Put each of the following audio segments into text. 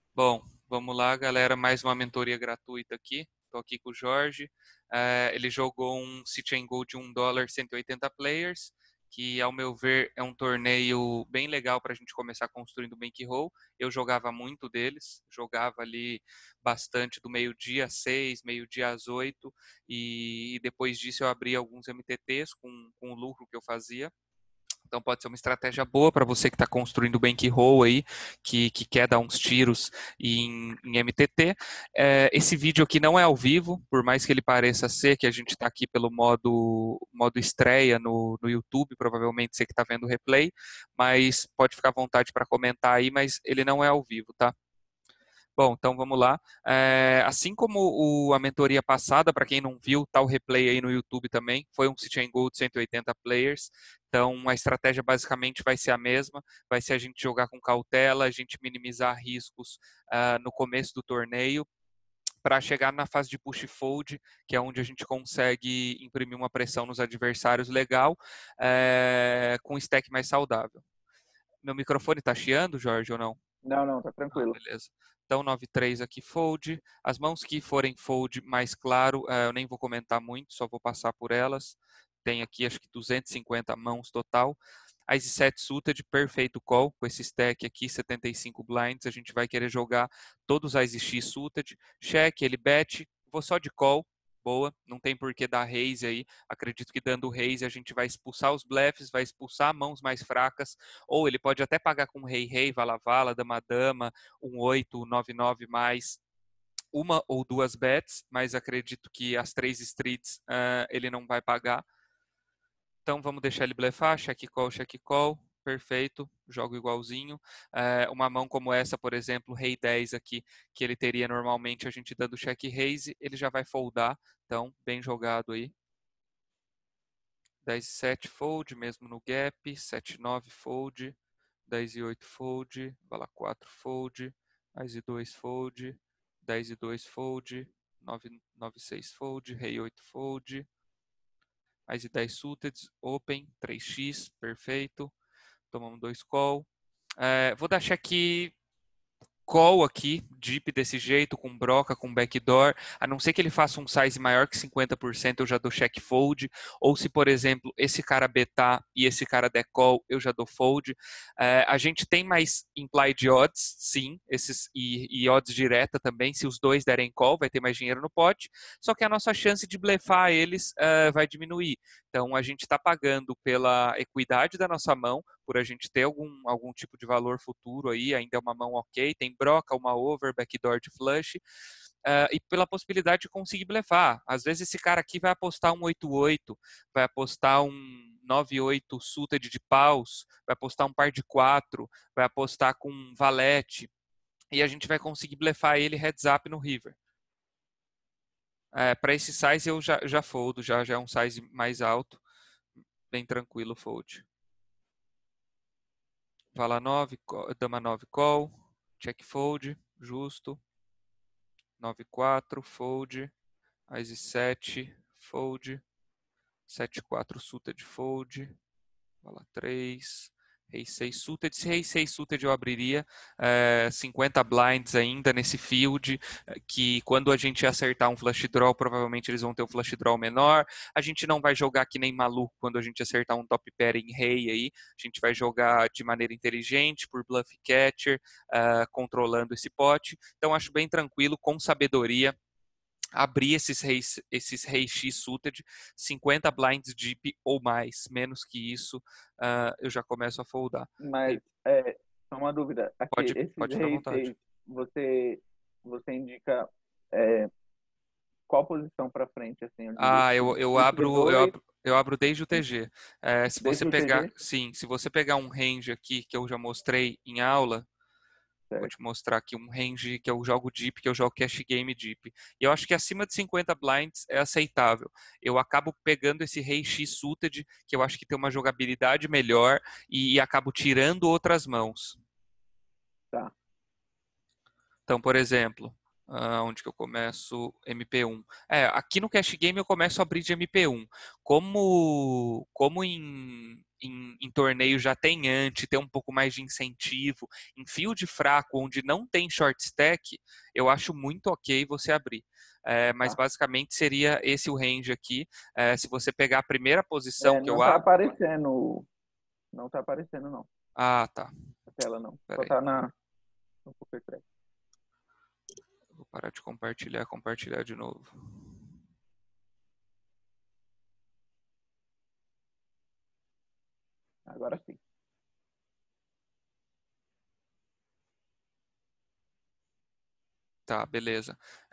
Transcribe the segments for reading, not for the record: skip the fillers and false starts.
Bom, vamos lá, galera. Mais uma mentoria gratuita aqui. Estou aqui com o Jorge. Ele jogou um Sit and Go de $1, 180 players, que, ao meu ver, é um torneio bem legal para a gente começar construindo bankroll. Eu jogava muito deles, jogava ali bastante do meio-dia às 6, meio-dia às 8, e depois disso eu abri alguns MTTs com o lucro que eu fazia. Então pode ser uma estratégia boa para você que está construindo o bankroll aí, que quer dar uns tiros em MTT. Esse vídeo aqui não é ao vivo, por mais que ele pareça ser, que a gente está aqui pelo modo estreia no YouTube, provavelmente você que está vendo o replay, mas pode ficar à vontade para comentar aí, mas ele não é ao vivo, tá? Bom, então vamos lá. Assim como a mentoria passada, para quem não viu, tá o replay aí no YouTube também. Foi um Sit and Go de 180 players. Então a estratégia basicamente vai ser a mesma. Vai ser a gente jogar com cautela, a gente minimizar riscos no começo do torneio, para chegar na fase de push fold, que é onde a gente consegue imprimir uma pressão nos adversários legal, com um stack mais saudável. Meu microfone está chiando, Jorge, ou não? Não, não, tá Ah, tranquilo. beleza. Então, 9-3 aqui fold. As mãos que forem fold mais claro, eu nem vou comentar muito, só vou passar por elas. Tem aqui acho que 250 mãos total. As 7 suited, perfeito call. Com esse stack aqui, 75 blinds, a gente vai querer jogar todos as X suited. Check, ele bet. Vou só de call. Boa, não tem por que dar raise aí. Acredito que dando raise a gente vai expulsar os blefs, vai expulsar mãos mais fracas, ou ele pode até pagar com rei-rei, vala-vala, dama-dama, 1-8, 9-9 mais uma ou duas bets, mas acredito que as 3 streets ele não vai pagar. Então vamos deixar ele blefar, check call, perfeito, jogo igualzinho. Uma mão como essa, por exemplo, rei 10 aqui, que ele teria normalmente a gente dando check raise, ele já vai foldar, então bem jogado aí. 10-7 fold, mesmo no gap, 7-9 fold, 10-8 fold, vala 4 fold, As-2 fold, 10-2 fold, 9-6 fold, rei 8 fold, As-10 suited, open, 3x, perfeito, tomamos 2 call. Vou dar check call aqui, deep desse jeito, com broca, com backdoor, a não ser que ele faça um size maior que 50%, eu já dou check fold, ou se, por exemplo, esse cara betar e esse cara der call, eu já dou fold. A gente tem mais implied odds, sim, e odds direta também, se os dois derem call, vai ter mais dinheiro no pot, só que a nossa chance de blefar eles vai diminuir. Então, a gente está pagando pela equidade da nossa mão, por a gente ter algum tipo de valor futuro aí, ainda é uma mão ok, tem broca, uma over, backdoor de flush, e pela possibilidade de conseguir blefar. Às vezes esse cara aqui vai apostar um 8-8, vai apostar um 9-8 suited de paus, vai apostar um par de 4, vai apostar com um valete, e a gente vai conseguir blefar ele heads up no river. Para esse size eu já foldo, já é um size mais alto, bem tranquilo fold. Vala 9, dama 9 call, check fold, justo, 9-4, fold, As-7, fold, 7-4 suited fold, vala 3, rei 6 suited. Se rei 6 suited eu abriria 50 blinds ainda nesse field, que quando a gente acertar um flush draw, provavelmente eles vão ter um flush draw menor. A gente não vai jogar que nem maluco quando a gente acertar um top pair em rei aí. A gente vai jogar de maneira inteligente, por bluff catcher, controlando esse pote. Então acho bem tranquilo, com sabedoria, abrir esses reis X suited, 50 blinds deep ou mais, menos que isso, eu já começo a foldar. Mas, só uma dúvida. Aqui, esses Pode ficar à reis vontade. 6, você indica é, qual posição para frente, assim, eu diria? Ah, Tipo, o T2, eu abro desde o TG. Se você desde o pegar, TG? sim, se você pegar um range aqui que eu já mostrei em aula, vou te Certo. mostrar aqui um range que eu jogo deep, que eu jogo cash game deep. E eu acho que acima de 50 blinds é aceitável. Eu acabo pegando esse rei X suited, que eu acho que tem uma jogabilidade melhor, e acabo tirando outras mãos. Tá. Então, por exemplo, onde que eu começo? MP1. Aqui no cash game eu começo a abrir de MP1. Como em torneio já tem ante, tem um pouco mais de incentivo, em field fraco, onde não tem short stack, eu acho muito ok você abrir. Mas Tá. basicamente seria esse o range aqui. Se você pegar a primeira posição que Não eu tá abro. aparecendo. Não tá aparecendo, não. Ah, tá. A tela não. Só Peraí. tá no Poker Track. Vou parar de compartilhar de novo. Agora sim. Tá, beleza.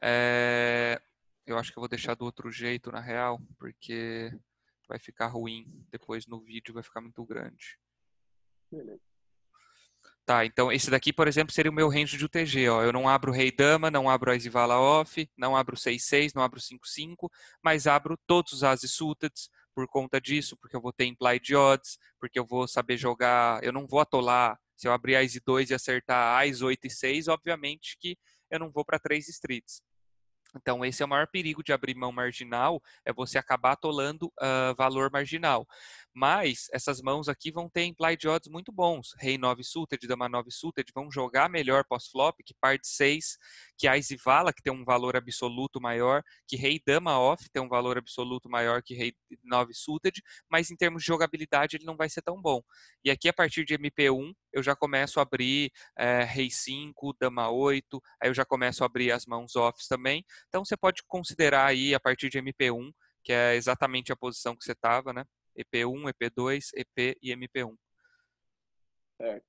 Eu acho que eu vou deixar do outro jeito, na real, porque vai ficar ruim. Depois no vídeo vai ficar muito grande. Beleza. Tá, então esse daqui, por exemplo, seria o meu range de UTG. Ó. Eu não abro Rei Dama, não abro Ás e Vala off, não abro 6-6, não abro 5-5, mas abro todos os Ases suited por conta disso, porque eu vou ter implied odds, porque eu vou saber jogar, eu não vou atolar. Se eu abrir Ás e 2 e acertar Ás 8 e 6, obviamente que eu não vou para 3 streets. Então, esse é o maior perigo de abrir mão marginal, é você acabar atolando valor marginal. Mas essas mãos aqui vão ter implied odds muito bons. Rei 9 suited, Dama 9 suited, vão jogar melhor pós-flop que par de 6, que Ás e Vala, que tem um valor absoluto maior, que Rei Dama off tem um valor absoluto maior que Rei 9 suited, mas em termos de jogabilidade ele não vai ser tão bom. E aqui a partir de MP1 eu já começo a abrir Rei 5, Dama 8, aí eu já começo a abrir as mãos offs também. Então você pode considerar aí a partir de MP1, que é exatamente a posição que você estava, né? EP1, EP2, EP e MP1. Certo.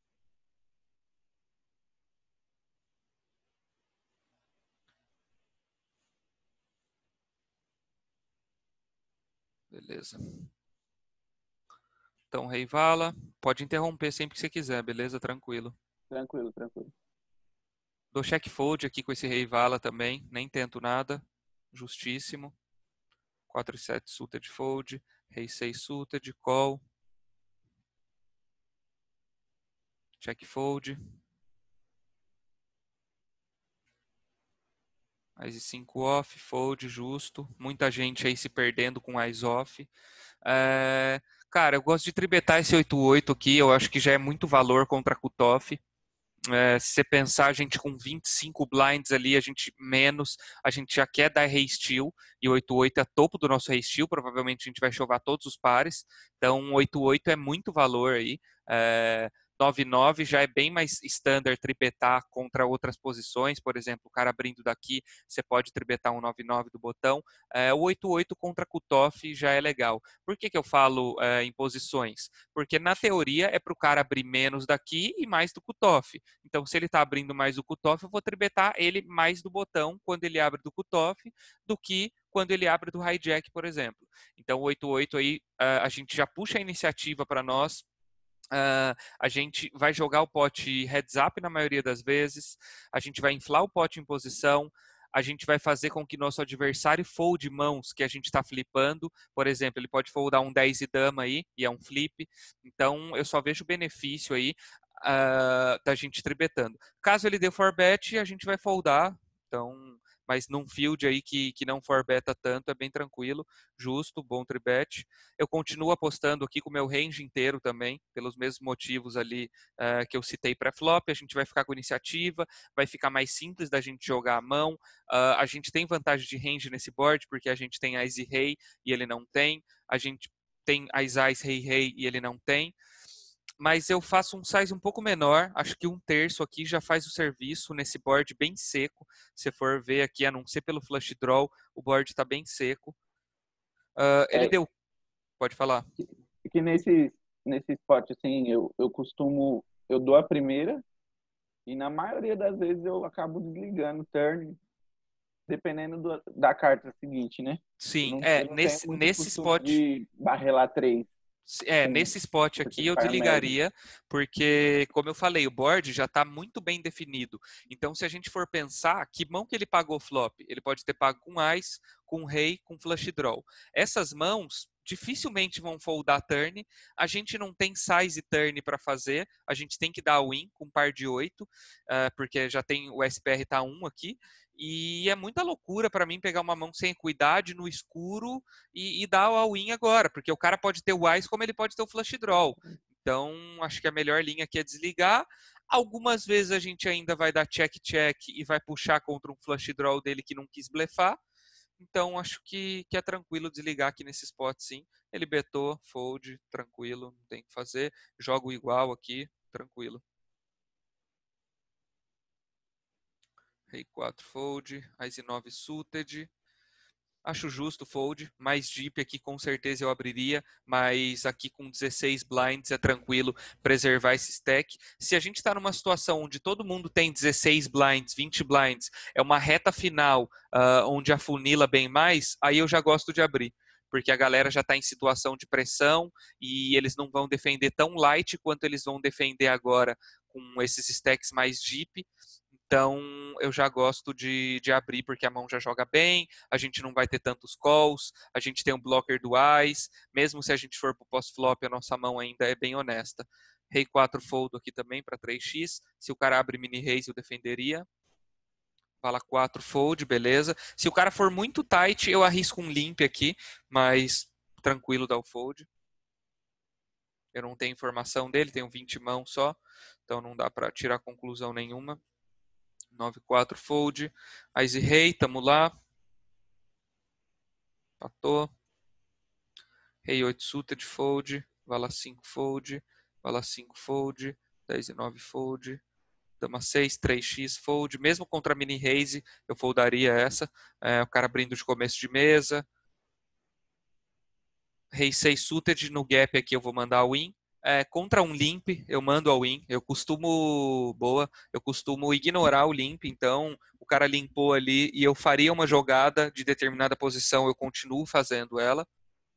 Beleza. Então, Rei Vala, pode interromper sempre que você quiser, beleza? Tranquilo. Tranquilo, tranquilo. Dou check fold aqui com esse Rei Vala também, nem tento nada. Justíssimo. 4 e 7 suited fold, Rei 6 suited, call. Check fold. Ás e 5 off, fold, justo. Muita gente aí se perdendo com Ás off. Cara, eu gosto de tribetar esse 8-8 aqui, eu acho que já é muito valor contra cutoff. Se você pensar, a gente com 25 blinds ali, a gente menos, a gente já quer dar rei steal, e 8-8 é topo do nosso rei steal, provavelmente a gente vai chovar todos os pares, então 8-8 é muito valor aí. 9-9 já é bem mais standard tribetar contra outras posições, por exemplo, o cara abrindo daqui, você pode tribetar um 9-9 do botão. O 8-8 contra cutoff já é legal. Por que eu falo em posições? Porque na teoria é para o cara abrir menos daqui e mais do cutoff. Então, se ele está abrindo mais do cutoff, eu vou tribetar ele mais do botão quando ele abre do cutoff do que quando ele abre do hijack, por exemplo. Então, o 8-8 aí, a gente já puxa a iniciativa para nós. A gente vai jogar o pote heads up na maioria das vezes, a gente vai inflar o pote em posição, a gente vai fazer com que nosso adversário fold mãos que a gente está flipando. Por exemplo, ele pode foldar um 10 e dama aí, e é um flip. Então, eu só vejo benefício aí da gente tribetando. Caso ele dê for bet, a gente vai foldar. Então, mas num field aí que não for beta tanto, é bem tranquilo, justo, bom tribet. Eu continuo apostando aqui com o meu range inteiro também, pelos mesmos motivos ali que eu citei pré-flop. A gente vai ficar com iniciativa, vai ficar mais simples da gente jogar a mão. A gente tem vantagem de range nesse board, porque a gente tem Ás e Rei e ele não tem. A gente tem Ás, Rei, Rei e ele não tem. Mas eu faço um size um pouco menor, acho que 1/3 aqui já faz o serviço nesse board bem seco. Se for ver aqui, a não ser pelo flush draw, o board está bem seco. Ele É, deu, pode falar. que nesse spot, assim, eu costumo, eu dou a primeira e na maioria das vezes eu acabo desligando o turn, dependendo da carta seguinte, né? Sim, Eu não tenho muito nesse costume spot. de barrelar três com Nesse spot aqui eu par médio. desligaria, porque, como eu falei, o board já está muito bem definido. Então, se a gente for pensar, que mão que ele pagou flop? Ele pode ter pago com Ás, com Rei, com Flush Draw. Essas mãos dificilmente vão foldar turn. A gente não tem size turn para fazer, a gente tem que dar win com par de 8, porque já tem o SPR tá 1 aqui. E é muita loucura para mim pegar uma mão sem equidade no escuro e dar o all-in agora, porque o cara pode ter o Ice como ele pode ter o Flush Draw. Então, acho que a melhor linha aqui é desligar. Algumas vezes a gente ainda vai dar check-check e vai puxar contra um Flush Draw dele que não quis blefar. Então, acho que é tranquilo desligar aqui nesse spot, sim. Ele betou, fold, tranquilo, não tem o que fazer. Jogo igual aqui, tranquilo. Rei 4 fold, As 9 suited. Acho justo fold, mais deep aqui com certeza eu abriria, mas aqui com 16 blinds é tranquilo preservar esse stack. Se a gente está numa situação onde todo mundo tem 16 blinds, 20 blinds, é uma reta final onde afunila bem mais, aí eu já gosto de abrir. Porque a galera já está em situação de pressão e eles não vão defender tão light quanto eles vão defender agora com esses stacks mais deep. Então, eu já gosto de abrir porque a mão já joga bem, a gente não vai ter tantos calls, a gente tem um blocker do Ice, mesmo se a gente for para o post-flop, a nossa mão ainda é bem honesta. Rei 4 fold aqui também para 3x, se o cara abre mini reis eu defenderia. Vala 4 fold, beleza. Se o cara for muito tight, eu arrisco um limp aqui, mas tranquilo dar o fold. Eu não tenho informação dele, tenho 20 mãos só, então não dá para tirar conclusão nenhuma. 9-4 fold. Ice Rei, tamo lá. Patou. Rei 8 suited fold. Vala 5 fold. Vala 5 fold. 10 e 9 fold. Dama 6, 3x fold. Mesmo contra mini raise, eu foldaria essa. O cara abrindo de começo de mesa. Rei 6 suited no gap aqui eu vou mandar a win. Contra um limp, eu mando a win. Eu costumo ignorar o limp, então o cara limpou ali e eu faria uma jogada de determinada posição, eu continuo fazendo ela.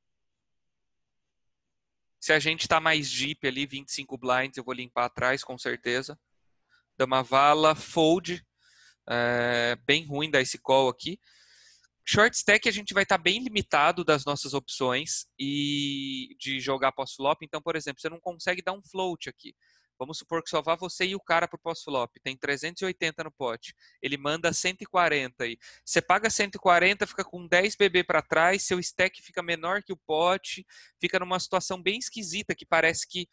Se a gente tá mais deep ali, 25 blinds, eu vou limpar atrás, com certeza. Dama vala, fold. Bem ruim dar esse call aqui. Short stack a gente vai estar bem limitado das nossas opções e de jogar pós-flop. Então, por exemplo, você não consegue dar um float aqui. Vamos supor que só vá você e o cara para o pós-flop. Tem 380 no pote. Ele manda 140 aí. Você paga 140, fica com 10 BB para trás, seu stack fica menor que o pote, fica numa situação bem esquisita que parece que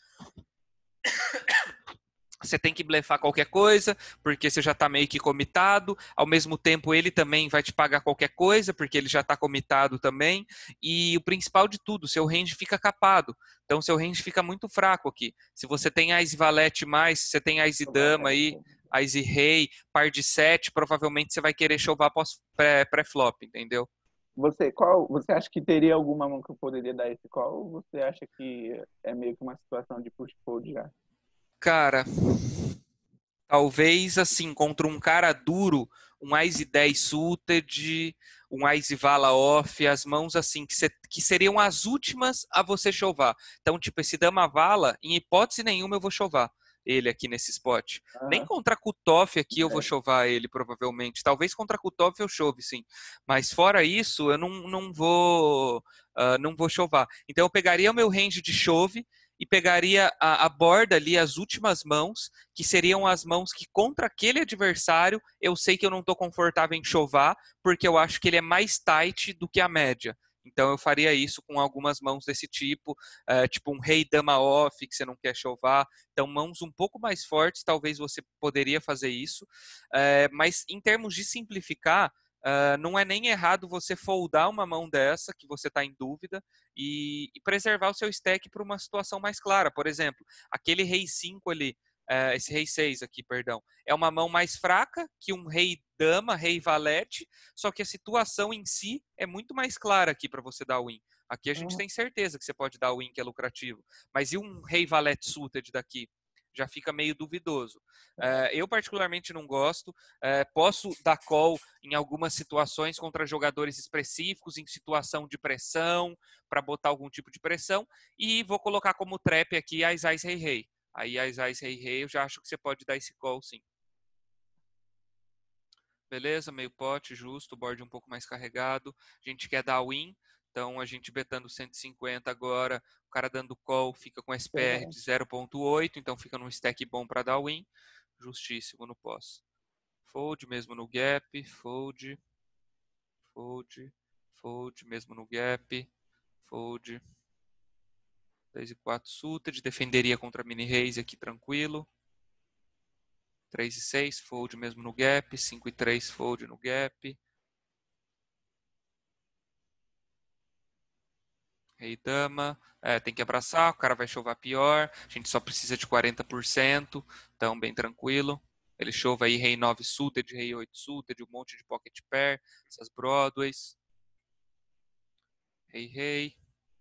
você tem que blefar qualquer coisa, porque você já está meio que comitado. Ao mesmo tempo, ele também vai te pagar qualquer coisa, porque ele já está comitado também. E o principal de tudo, seu range fica capado. Então, seu range fica muito fraco aqui. Se você tem Ice Valete mais, se você tem Ice Dama aí, Ice Rei, par de 7, provavelmente você vai querer chovar pré-flop, entendeu? Você acha que teria alguma mão que eu poderia dar esse call? Ou você acha que é meio que uma situação de push fold já? Cara, talvez assim, contra um cara duro, um Ice 10 suited, um Ice Vala off, as mãos assim, que seriam as últimas a você chovar. Então, tipo, esse Dama Vala, em hipótese nenhuma eu vou chovar ele aqui nesse spot. Nem Aham. contra Kutoff aqui eu vou É. chovar ele, provavelmente. Talvez contra Kutoff eu chove, sim. Mas fora isso, eu não vou chovar. Então, eu pegaria o meu range de chove e pegaria a borda ali, as últimas mãos, que seriam as mãos que contra aquele adversário eu sei que eu não estou confortável em chovar, porque eu acho que ele é mais tight do que a média. Então eu faria isso com algumas mãos desse tipo, tipo um rei dama off que você não quer chovar. Então mãos um pouco mais fortes, talvez você poderia fazer isso. Mas em termos de simplificar, não é nem errado você foldar uma mão dessa que você está em dúvida e preservar o seu stack para uma situação mais clara. Por exemplo, aquele rei 5 ali, esse rei 6 aqui, perdão, é uma mão mais fraca que um rei dama, rei valete, só que a situação em si é muito mais clara aqui para você dar win. Aqui a gente Aham. tem certeza que você pode dar win que é lucrativo. Mas e um rei valete suited daqui? Já fica meio duvidoso. Eu particularmente não gosto. Posso dar call em algumas situações contra jogadores específicos, em situação de pressão, para botar algum tipo de pressão. E vou colocar como trap aqui as Ice Rei Rei. Aí as Ice Rei Rei eu já acho que você pode dar esse call sim. Beleza, meio pote, justo, board um pouco mais carregado. A gente quer dar win, então a gente betando 150 agora, o cara dando call fica com SPR de 0.8, então fica num stack bom para dar win. Justíssimo no pós. fold, mesmo no gap, fold, fold, fold, mesmo no gap, fold. 3 e 4 suited, defenderia contra mini raise aqui tranquilo. 3 e 6, fold mesmo no gap, 5 e 3, fold no gap. Rei dama, tem que abraçar, o cara vai chovar pior, a gente só precisa de 40%, então bem tranquilo. Ele chova aí rei 9 suited, rei 8 suited, um monte de pocket pair, essas Broadways. Rei, rei.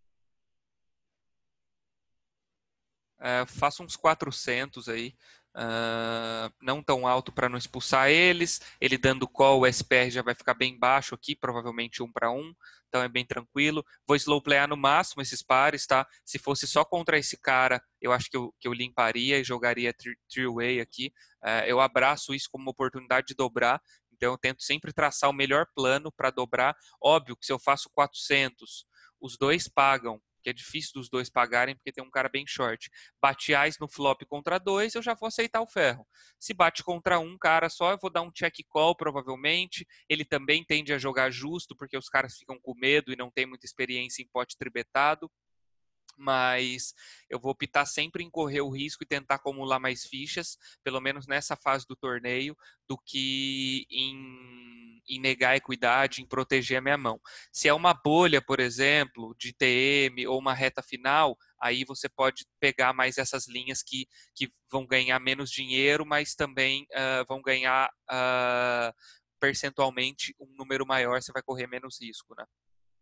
Faço uns 400 aí, não tão alto para não expulsar eles. Ele dando call, o SPR já vai ficar bem baixo aqui, provavelmente 1 para 1, então é bem tranquilo. Vou slow playar no máximo esses pares, tá? Se fosse só contra esse cara, eu acho que eu limparia e jogaria three-way aqui. Eu abraço isso como uma oportunidade de dobrar, então eu tento sempre traçar o melhor plano para dobrar. Óbvio que se eu faço 400, os dois pagam, que é difícil dos dois pagarem, porque tem um cara bem short. Bate AIS no flop contra 2, eu já vou aceitar o ferro. Se bate contra um cara só, eu vou dar um check call, provavelmente. Ele também tende a jogar justo, porque os caras ficam com medo e não tem muita experiência em pote tribetado. Mas eu vou optar sempre em correr o risco e tentar acumular mais fichas, pelo menos nessa fase do torneio, do que em negar a equidade, em proteger a minha mão. Se é uma bolha, por exemplo, de TM ou uma reta final, aí você pode pegar mais essas linhas que vão ganhar menos dinheiro, mas também vão ganhar percentualmente um número maior, você vai correr menos risco, né?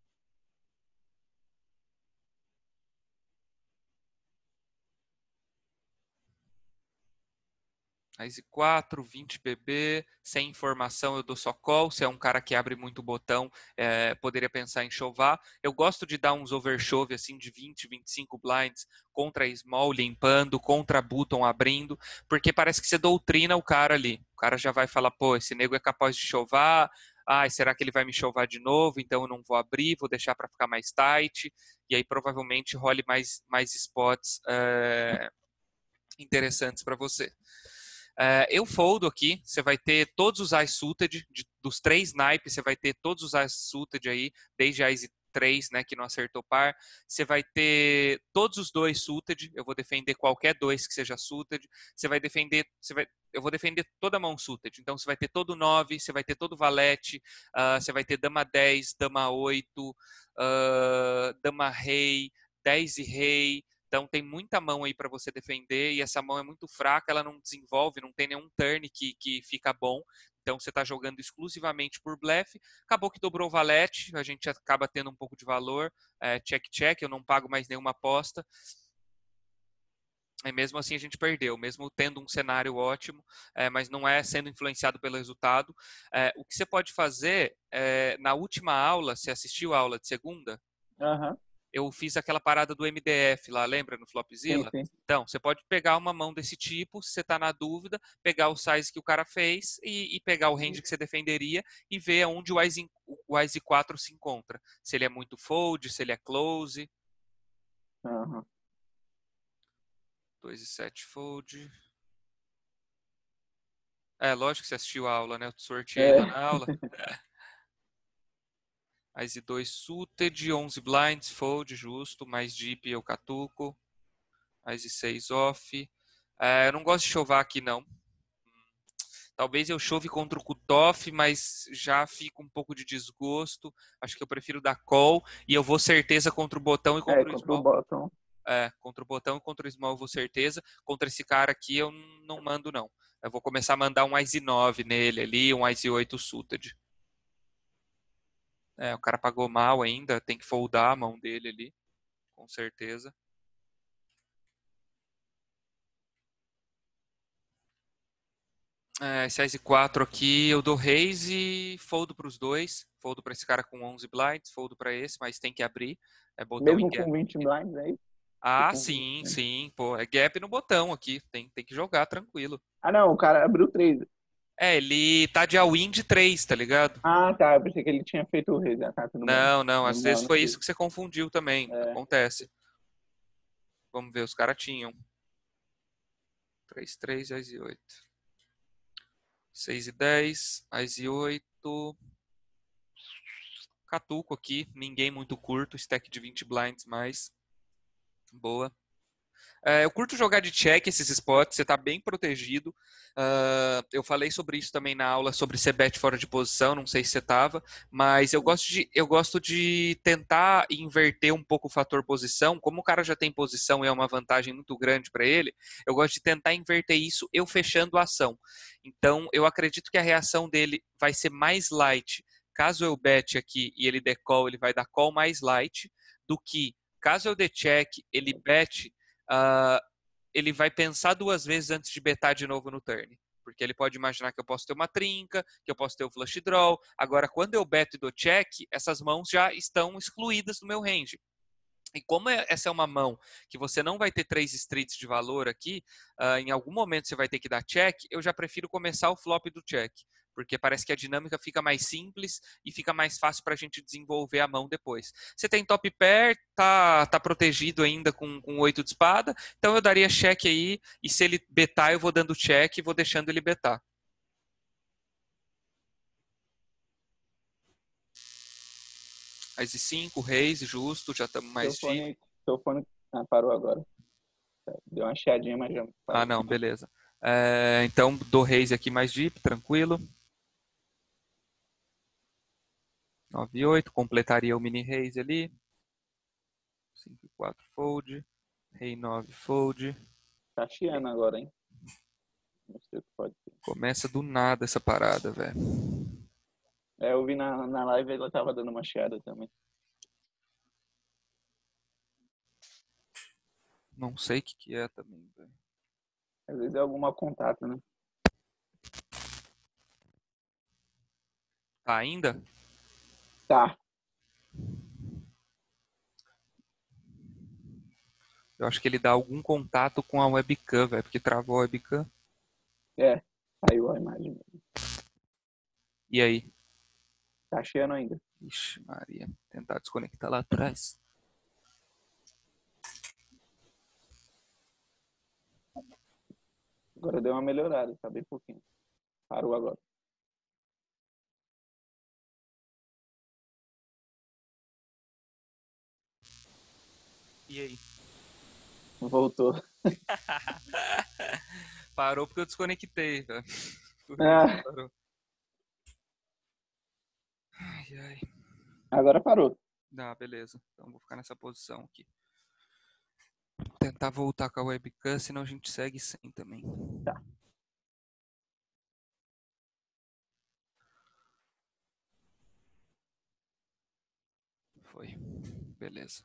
Raise 4, 20 BB, sem informação eu dou só call. Se é um cara que abre muito botão, poderia pensar em chovar. Eu gosto de dar uns overshove assim de 20, 25 blinds contra small limpando, contra button abrindo, porque parece que você doutrina o cara ali. O cara já vai falar, pô, esse nego é capaz de chovar. Ah, será que ele vai me chovar de novo? Então eu não vou abrir, vou deixar para ficar mais tight. E aí provavelmente role mais spots interessantes para você. Eu foldo aqui, você vai ter todos os Ice Suited, dos 3 naipes, você vai ter todos os Ice Suited aí, desde Ice 3, né, que não acertou par. Você vai ter todos os 2 Suited, eu vou defender qualquer 2 que seja Suited. Você vai defender, eu vou defender toda a mão Suited, então você vai ter todo 9, você vai ter todo Valete, você vai ter Dama 10, Dama 8, Dama Rei, 10 e Rei. Então tem muita mão aí para você defender e essa mão é muito fraca, ela não desenvolve, não tem nenhum turn que fica bom. Então você está jogando exclusivamente por blefe. Acabou que dobrou o valete, a gente acaba tendo um pouco de valor. Check, eu não pago mais nenhuma aposta. E mesmo assim a gente perdeu, mesmo tendo um cenário ótimo, mas não é sendo influenciado pelo resultado. O que você pode fazer, na última aula, você assistiu a aula de segunda? Aham. Eu fiz aquela parada do MDF lá, lembra, no Sim, Flopzilla? sim. Então, você pode pegar uma mão desse tipo, se você está na dúvida, pegar o size que o cara fez e pegar o range que você defenderia e ver onde o Wise 4 se encontra. Se ele é muito fold, se ele é close. Aham. 2 e 7 fold. Lógico que você assistiu a aula, né? Eu sorteei lá É. na aula. Wise 2 suited, 11 blinds, fold, justo, mais deep eu catuco. Wise 6 off. Eu não gosto de chovar aqui, não. Talvez eu chove contra o cutoff, mas já fico um pouco de desgosto. Acho que eu prefiro dar call e eu vou certeza contra o botão e contra o Contra o small. bottom. Contra o botão e contra o small eu vou certeza. Contra esse cara aqui eu não mando, não. Eu vou começar a mandar um Ice 9 nele ali, um Ice 8 suited. O cara pagou mal ainda, tem que foldar a mão dele ali, com certeza. Esse Ice 4 aqui eu dou raise e foldo para os dois. Foldo para esse cara com 11 blinds, foldo para esse, mas tem que abrir. É botão em Mesmo gap. com 20 blinds aí? Ah, Com 20, sim, né? sim. Pô, é gap no botão aqui. Tem que jogar tranquilo. Ah, não, o cara abriu 3. Ele tá de all-in de 3, tá ligado? Ah, tá. Eu pensei que ele tinha feito o rei. Ah, tá, tudo bem. Não. Às Não, vezes não foi fez. isso que você confundiu também. É. Acontece. Vamos ver, os caras tinham. 3, 3, 10 e 8. 6 e 10, Ás e 8. Catuco aqui, ninguém muito curto, stack de 20 blinds mais. Boa. Eu curto jogar de check esses spots, você está bem protegido. Eu falei sobre isso também na aula sobre ser bet fora de posição, não sei se você estava, mas eu gosto de tentar inverter um pouco o fator posição. Como o cara já tem posição e é uma vantagem muito grande para ele, eu gosto de tentar inverter isso eu fechando a ação. Então, eu acredito que a reação dele vai ser mais light. Caso eu bet aqui e ele der call, ele vai dar call mais light do que caso eu dê check, ele bet, uh, ele vai pensar duas vezes antes de betar de novo no turn. Porque ele pode imaginar que eu posso ter uma trinca, que eu posso ter o flush draw. Agora, quando eu beto e dou check, essas mãos já estão excluídas do meu range. E como essa é uma mão que você não vai ter 3 streets de valor aqui, em algum momento você vai ter que dar check, eu já prefiro começar o flop do check. Porque parece que a dinâmica fica mais simples e fica mais fácil para a gente desenvolver a mão depois. Você tem top pair, tá protegido ainda com 8 de espada, então eu daria check aí, e se ele betar, eu vou dando check e vou deixando ele betar. As e 5, reis, justo, já estamos mais deep. Seu fone parou agora. Deu uma chiadinha, mas já Ah, parou. não, beleza. Então, dou raise aqui mais deep, tranquilo. 9 e 8, completaria o mini raise ali. 5 e 4 fold. Rei 9 fold. Tá chiando agora, hein? Não sei o que pode ser. Começa do nada essa parada, velho. Eu vi na live, ela tava dando uma chiada também. Não sei o que é também, velho. Às vezes é alguma contato, né? Tá ainda? Tá. Eu acho que ele dá algum contato com a webcam, velho, porque travou a webcam. Saiu a imagem. E aí? Tá chiando ainda. Ixi, Maria. Tentar desconectar lá atrás. Agora deu uma melhorada, tá bem pouquinho. Parou agora. E aí? Voltou. Parou porque eu desconectei, velho. Ah, Parou. Ai, ai. agora parou. Beleza. Então vou ficar nessa posição aqui. Tentar voltar com a webcam, senão a gente segue sem também. Tá. Foi. Beleza.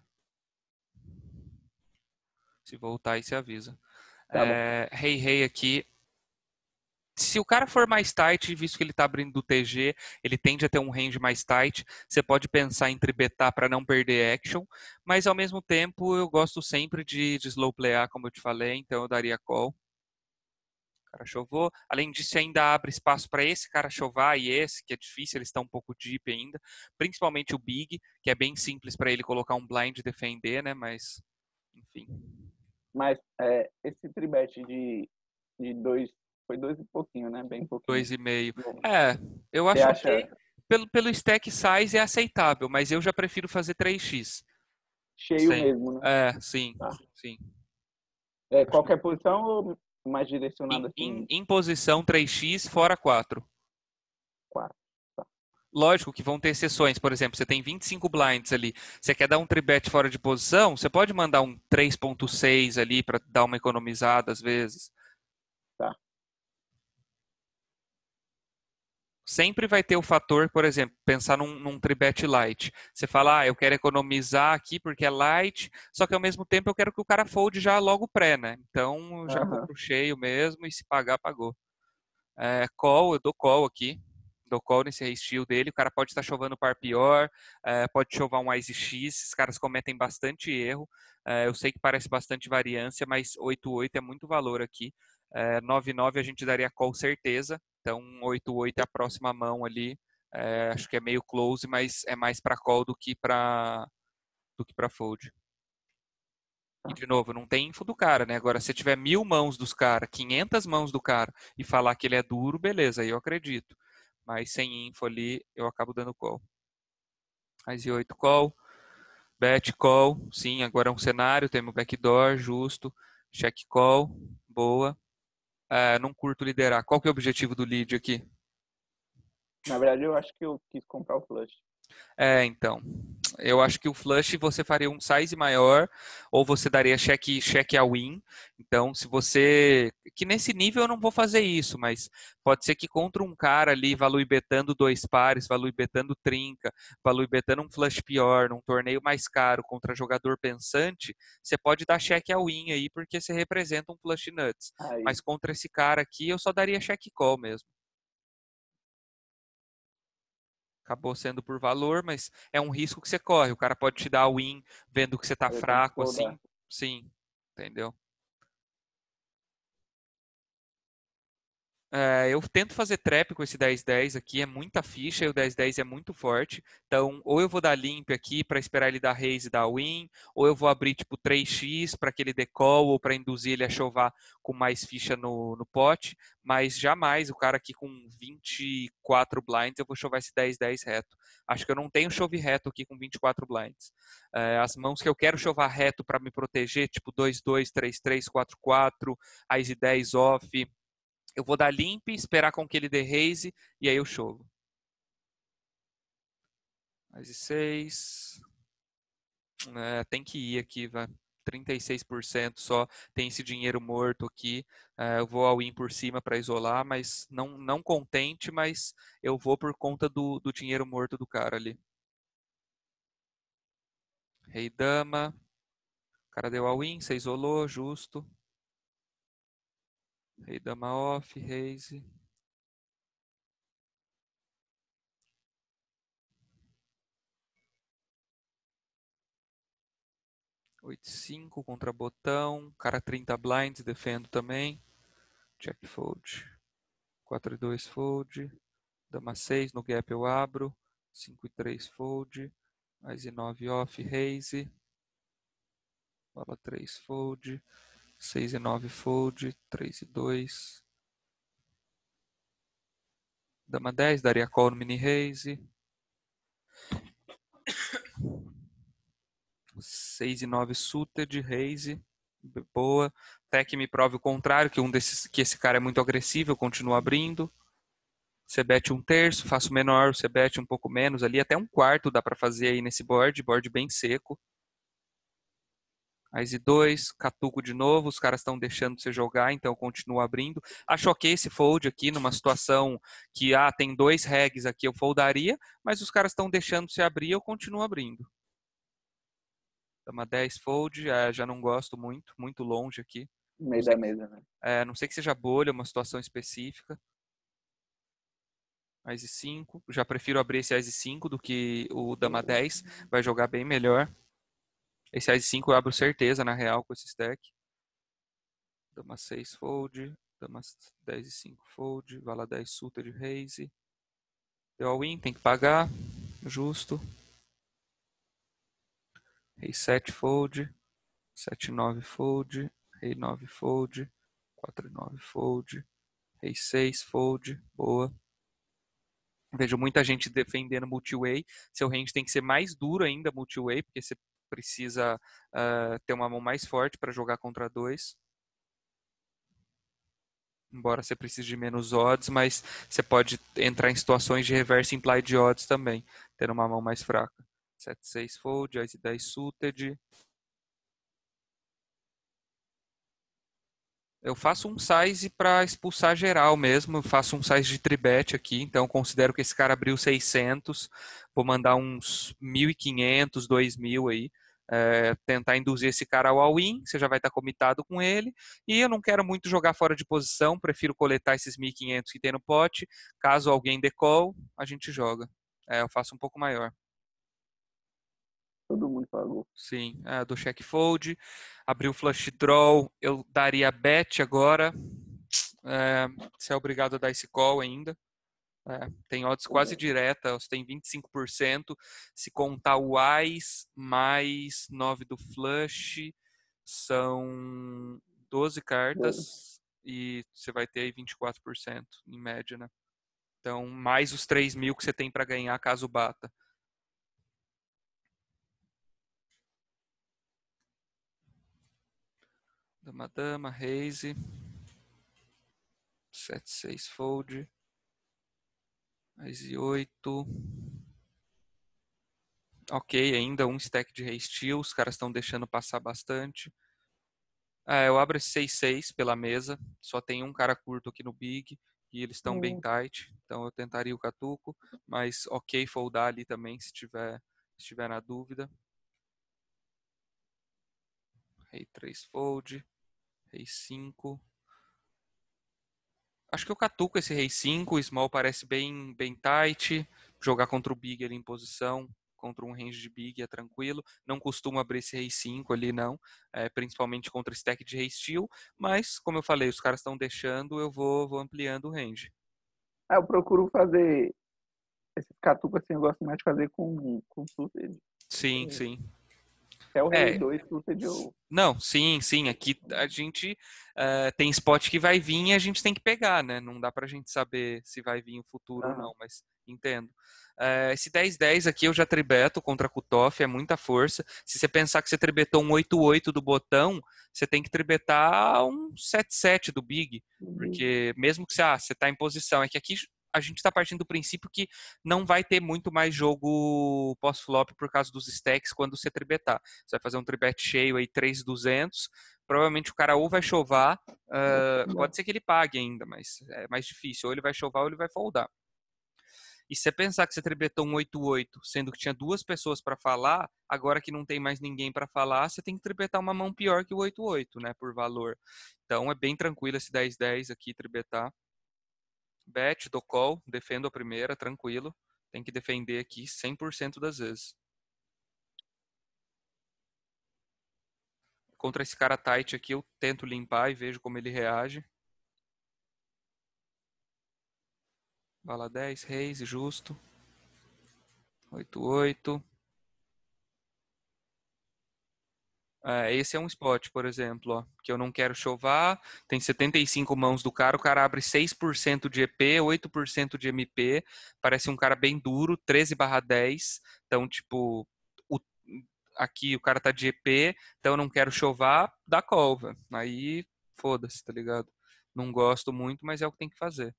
Se voltar aí, você avisa. Tá bom. Rei aqui. Se o cara for mais tight, visto que ele está abrindo do TG, ele tende a ter um range mais tight. Você pode pensar em tribetar para não perder action, mas ao mesmo tempo eu gosto sempre de slow playar, como eu te falei, então eu daria call. O cara chovou. Além disso, ainda abre espaço para esse cara chovar e esse, que é difícil, eles estão um pouco deep ainda. Principalmente o Big, que é bem simples para ele colocar um blind e defender, né? Mas, enfim. Mas esse tribet de dois, foi dois e pouquinho, né? Bem pouquinho. 2,5. Bom, Eu você acho acha ok. Pelo stack size é aceitável, mas eu já prefiro fazer 3x. cheio Sim. mesmo, né? Sim, Tá. sim. Acho que Qualquer posição ou mais direcionado em, assim? em posição 3x fora 4. Quatro. Tá. Lógico que vão ter exceções, por exemplo, você tem 25 blinds ali, você quer dar um tribet fora de posição, você pode mandar um 3,6 ali para dar uma economizada às vezes. Tá. Sempre vai ter o fator, por exemplo, pensar num tribet light. Você fala, eu quero economizar aqui porque é light, só que ao mesmo tempo eu quero que o cara fold já logo pré, né? Então eu já vou Aham. pro cheio mesmo e se pagar, pagou. Call, eu dou call aqui. Dou call nesse resteel dele. O cara pode estar chovando par pior, pode chovar um Ice X. Esses caras cometem bastante erro. Eu sei que parece bastante variância, mas 8-8 é muito valor aqui. 9-9 a gente daria call certeza. Então 8-8 é a próxima mão ali. Acho que é meio close, mas é mais para call do que para fold. E, de novo, não tem info do cara, né? Agora, se tiver 1000 mãos dos caras, 500 mãos do cara e falar que ele é duro, beleza, aí eu acredito. Mas sem info ali, eu acabo dando call. Mais e 8 call. Bet call. Sim, agora é um cenário, temos backdoor, justo. Check call. Boa. Não curto liderar. Qual que é o objetivo do lead aqui? Na verdade, eu acho que eu quis comprar o flush. Então. Eu acho que o flush você faria um size maior ou você daria check a win. Então, se você. Que nesse nível eu não vou fazer isso, mas pode ser que contra um cara ali, value betando 2 pares, value betando trinca, value betando um flush pior, num torneio mais caro contra jogador pensante, você pode dar check a win aí porque você representa um flush nuts. Aí, Mas contra esse cara aqui eu só daria check call mesmo. Acabou sendo por valor, mas é um risco que você corre. O cara pode te dar a win vendo que você tá eu tenho que fraco foldar. assim. Sim, entendeu? Eu tento fazer trap com esse 10-10 aqui, é muita ficha e o 10-10 é muito forte. Então, ou eu vou dar limp aqui para esperar ele dar raise e dar win, ou eu vou abrir tipo 3x para que ele dê call ou para induzir ele a chovar com mais ficha no pote. Mas jamais o cara aqui com 24 blinds eu vou chovar esse 10-10 reto. Acho que eu não tenho chove reto aqui com 24 blinds. As mãos que eu quero chovar reto para me proteger, tipo 2-2, 3-3, 4-4, Ice 10 off. Eu vou dar limp, esperar com que ele dê raise e aí eu chovo. Mais de 6. Tem que ir aqui, vai. 36% só. Tem esse dinheiro morto aqui. Eu vou all in por cima para isolar, mas não contente, mas eu vou por conta do dinheiro morto do cara ali. Rei dama. O cara deu all in, você isolou, justo. Rei dama off, raise. 8-5 contra botão. Cara 30 blinds, defendo também. Check fold. 4-2 fold. Dama 6 no gap eu abro. 5-3 fold. Mais e 9 off, raise. Bola 3 fold. 6-9 fold. 3-2. Dama 10, daria call no mini raise. 6-9 suited, raise. Boa. Até que me prove o contrário, que esse cara é muito agressivo, eu continuo abrindo. Você bet 1/3, faço menor, você bet um pouco menos ali, até 1/4 dá para fazer aí nesse board bem seco. Aí 2, catuco de novo, os caras estão deixando você jogar, então eu continuo abrindo. Acho ok esse fold aqui numa situação que tem 2 regs aqui, eu foldaria, mas os caras estão deixando você abrir, eu continuo abrindo. Dama 10 fold, já não gosto muito, muito longe aqui. No Não meio sei, da mesa, né? não sei que seja bolha, uma situação específica. Mais 5, já prefiro abrir esse As 5 do que o Dama 10, vai jogar bem melhor. Esse As 5 eu abro certeza, na real, com esse stack. Dama 6 fold, Dama 10 e 5 fold, Vala 10 suta de raise. Deu all-in, tem que pagar, justo. Rei 7 fold, 7-9 fold, Rei 9 fold, 4-9 fold, Rei 6 fold, boa. Vejo muita gente defendendo multi-way. Seu range tem que ser mais duro ainda multi-way, porque você precisa ter uma mão mais forte para jogar contra 2. Embora você precise de menos odds, mas você pode entrar em situações de reverse implied odds também, tendo uma mão mais fraca. 7-6 fold, Ice 10 suited. Eu faço um size para expulsar geral mesmo, eu faço um size de tribet aqui, então considero que esse cara abriu 600, vou mandar uns 1.500, 2.000 aí, tentar induzir esse cara ao all-in, você já vai estar comitado com ele, e eu não quero muito jogar fora de posição, prefiro coletar esses 1.500 que tem no pote, caso alguém dê call, a gente joga. Eu faço um pouco maior. Todo mundo pagou. Sim, do check fold, abriu flush draw, eu daria bet agora, você é obrigado a dar esse call ainda. Tem odds quase direta, você tem 25%. Se contar o Ás mais 9 do flush, São 12 cartas e você vai ter aí 24% em média, né? Então, mais os 3.000 que você tem para ganhar caso bata. Dama, raise. 7-6 fold. Raise 8. Ok, ainda um stack de raise steel. Os caras estão deixando passar bastante. Eu abro esse 6-6 pela mesa. Só tem um cara curto aqui no big. E eles estão bem tight. Então eu tentaria o catuco. Mas ok foldar ali também se tiver na dúvida. Rei 3 fold. Rei 5. Acho que eu catuco esse rei 5. O small parece bem tight. Jogar contra o big ali em posição. Contra um range de big é tranquilo. Não costumo abrir esse rei 5 ali, não. Principalmente contra stack de rei steel. Mas, como eu falei, os caras estão deixando, eu vou ampliando o range. Eu procuro fazer esses catucos assim, eu gosto mais de fazer com suited. Sim, sim. É o rei É, 2 suited eu... não, sim. Aqui a gente tem spot que vai vir e a gente tem que pegar, né? Não dá pra gente saber se vai vir o futuro ou Aham. não, mas entendo. Esse 10-10 aqui eu já tribeto contra cutoff, é muita força. Se você pensar que você tribetou um 8-8 do botão, você tem que tribetar um 7-7 do big. Porque mesmo que você tá em posição, é que aqui a gente está partindo do princípio que não vai ter muito mais jogo pós-flop por causa dos stacks quando você tribetar. Você vai fazer um tribet cheio aí 3.200, provavelmente o cara ou vai chovar, pode ser que ele pague ainda, mas é mais difícil, ou ele vai chovar ou ele vai foldar. E se você pensar que você tribetou um 8-8, sendo que tinha duas pessoas para falar, agora que não tem mais ninguém para falar, você tem que tribetar uma mão pior que o 8-8, né, por valor. Então é bem tranquilo esse 10-10 aqui, tribetar. Bet, dou call, defendo a primeira, tranquilo. Tem que defender aqui 100% das vezes. Contra esse cara tight aqui, eu tento limpar e vejo como ele reage. Bala 10, raise, justo. 8-8. Esse é um spot, por exemplo, ó, que eu não quero chovar. Tem 75 mãos do cara, o cara abre 6% de EP, 8% de MP. Parece um cara bem duro, 13/10. Então, tipo, o- aqui o cara tá de EP, então eu não quero chovar, dá call, velho. Aí, foda-se, tá ligado? Não gosto muito, mas é o que tem que fazer.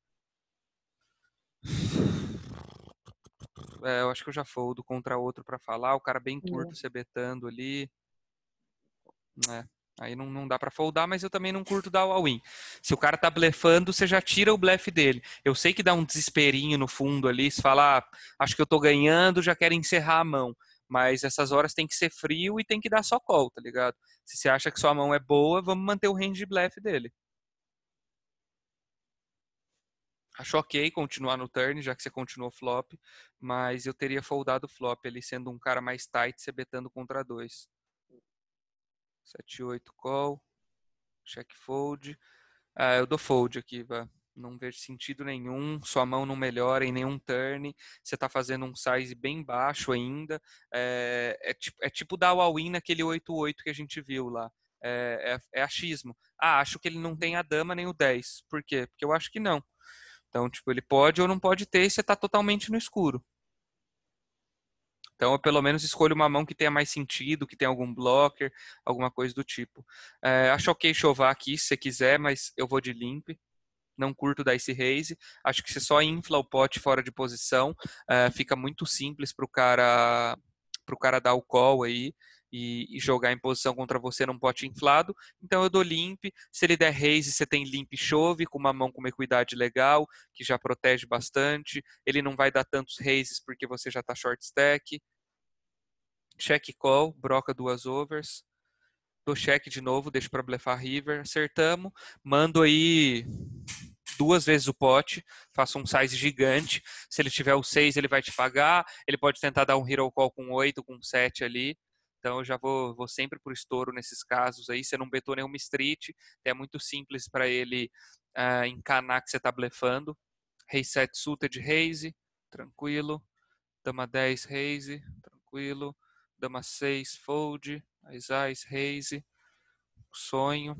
Eu acho que eu já foldo contra outro pra falar. O cara bem curto, se betando ali. É, aí não dá pra foldar, mas eu também não curto dar o all-in. Se o cara tá blefando, você já tira o blefe dele. Eu sei que dá um desesperinho no fundo ali, se falar, acho que eu tô ganhando, já quero encerrar a mão. Mas essas horas tem que ser frio e tem que dar só call, tá ligado? Se você acha que sua mão é boa, vamos manter o range de blefe dele. Acho ok continuar no turn, já que você continuou flop, mas eu teria foldado flop ali, sendo um cara mais tight, você betando contra dois. 7-8 call, check fold. Eu dou fold aqui, vá. Não vejo sentido nenhum. Sua mão não melhora em nenhum turn. Você está fazendo um size bem baixo ainda. É tipo dar o all-in naquele 8-8 que a gente viu lá. É achismo. Acho que ele não tem a dama nem o 10. Por quê? Porque eu acho que não. Então, tipo, ele pode ou não pode ter e você está totalmente no escuro. Então, eu pelo menos escolho uma mão que tenha mais sentido, que tenha algum blocker, alguma coisa do tipo. Acho ok chovar aqui se você quiser, mas eu vou de limp. Não curto dar esse raise. Acho que você só infla o pote fora de posição. Fica muito simples para o cara dar o call aí e jogar em posição contra você num pote inflado. Então eu dou limp. Se ele der raise, você tem limp chove com uma mão com uma equidade legal, que já protege bastante. Ele não vai dar tantos raises porque você já está short stack. Check call, broca duas overs. Dou check de novo, deixo para blefar river. Acertamos. Mando aí duas vezes o pote, faço um size gigante. Se ele tiver o 6, ele vai te pagar. Ele pode tentar dar um hero call com 8, com 7 ali. Então eu já vou sempre pro estouro nesses casos aí. Você não betou nenhuma street, é muito simples para ele encanar que você está blefando. Rei 7 suited raise, tranquilo. Dama 10 raise, tranquilo. Dama 6 fold, Ais raise. Sonho.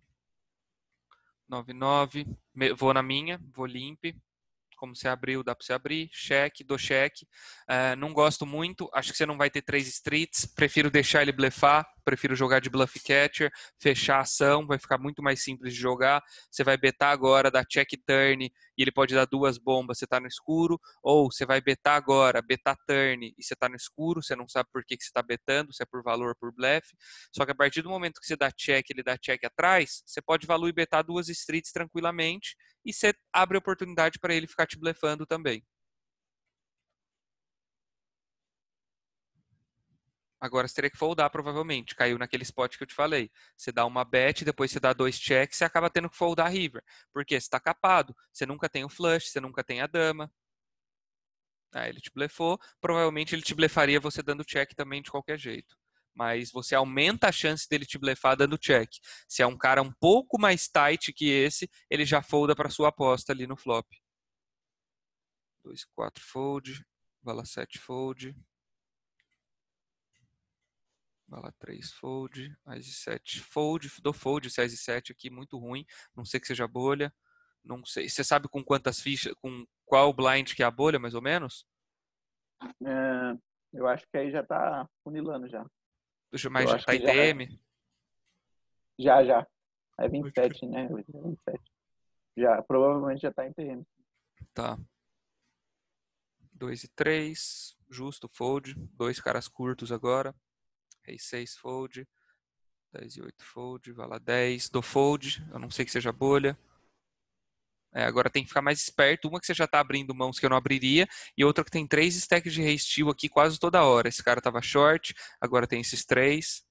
9-9. Vou na minha, vou limpe. Como você abriu, dá para você abrir. Cheque, dou cheque. Não gosto muito, acho que você não vai ter 3 streets. Prefiro deixar ele blefar, prefiro jogar de bluff catcher, fechar a ação, vai ficar muito mais simples de jogar. Você vai betar agora, dar check turn, e ele pode dar 2 bombas, você está no escuro. Ou você vai betar agora, betar turn, e você está no escuro, você não sabe por que você está betando, se é por valor ou por blefe. Só que a partir do momento que você dá check, ele dá check atrás, você pode valor e betar 2 streets tranquilamente, e você abre oportunidade para ele ficar te blefando também. Agora você teria que foldar provavelmente. Caiu naquele spot que eu te falei. Você dá uma bet, depois você dá 2 checks, você acaba tendo que foldar river. Porque você está capado. Você nunca tem o flush, você nunca tem a dama. Ele te blefou. Provavelmente ele te blefaria você dando check também de qualquer jeito. Mas você aumenta a chance dele te blefar dando check. Se é um cara um pouco mais tight que esse, ele já folda para sua aposta ali no flop. 2-4 fold. Vala 7 fold. Vala 3 fold. As 7 fold. Dou fold, esse As 7 aqui, muito ruim. Não sei que seja bolha. Não sei. Você sabe com quantas fichas, com qual blind que é a bolha, mais ou menos? É, eu acho que aí já tá funilando já. Mas Eu já acho tá que ITM? já. É Pode crer. 27, né? Hoje é 27. Já, provavelmente já tá em TM. Tá. 2 e 3. Justo, fold. 2 caras curtos agora. Rei 6 fold. 10 e 8 fold. Vala 10. Dou fold. Eu não sei que seja bolha. Agora tem que ficar mais esperto. Uma que você já está abrindo mãos que eu não abriria, e outra que tem 3 stacks de resteel aqui quase toda hora. Esse cara estava short, agora tem esses 3.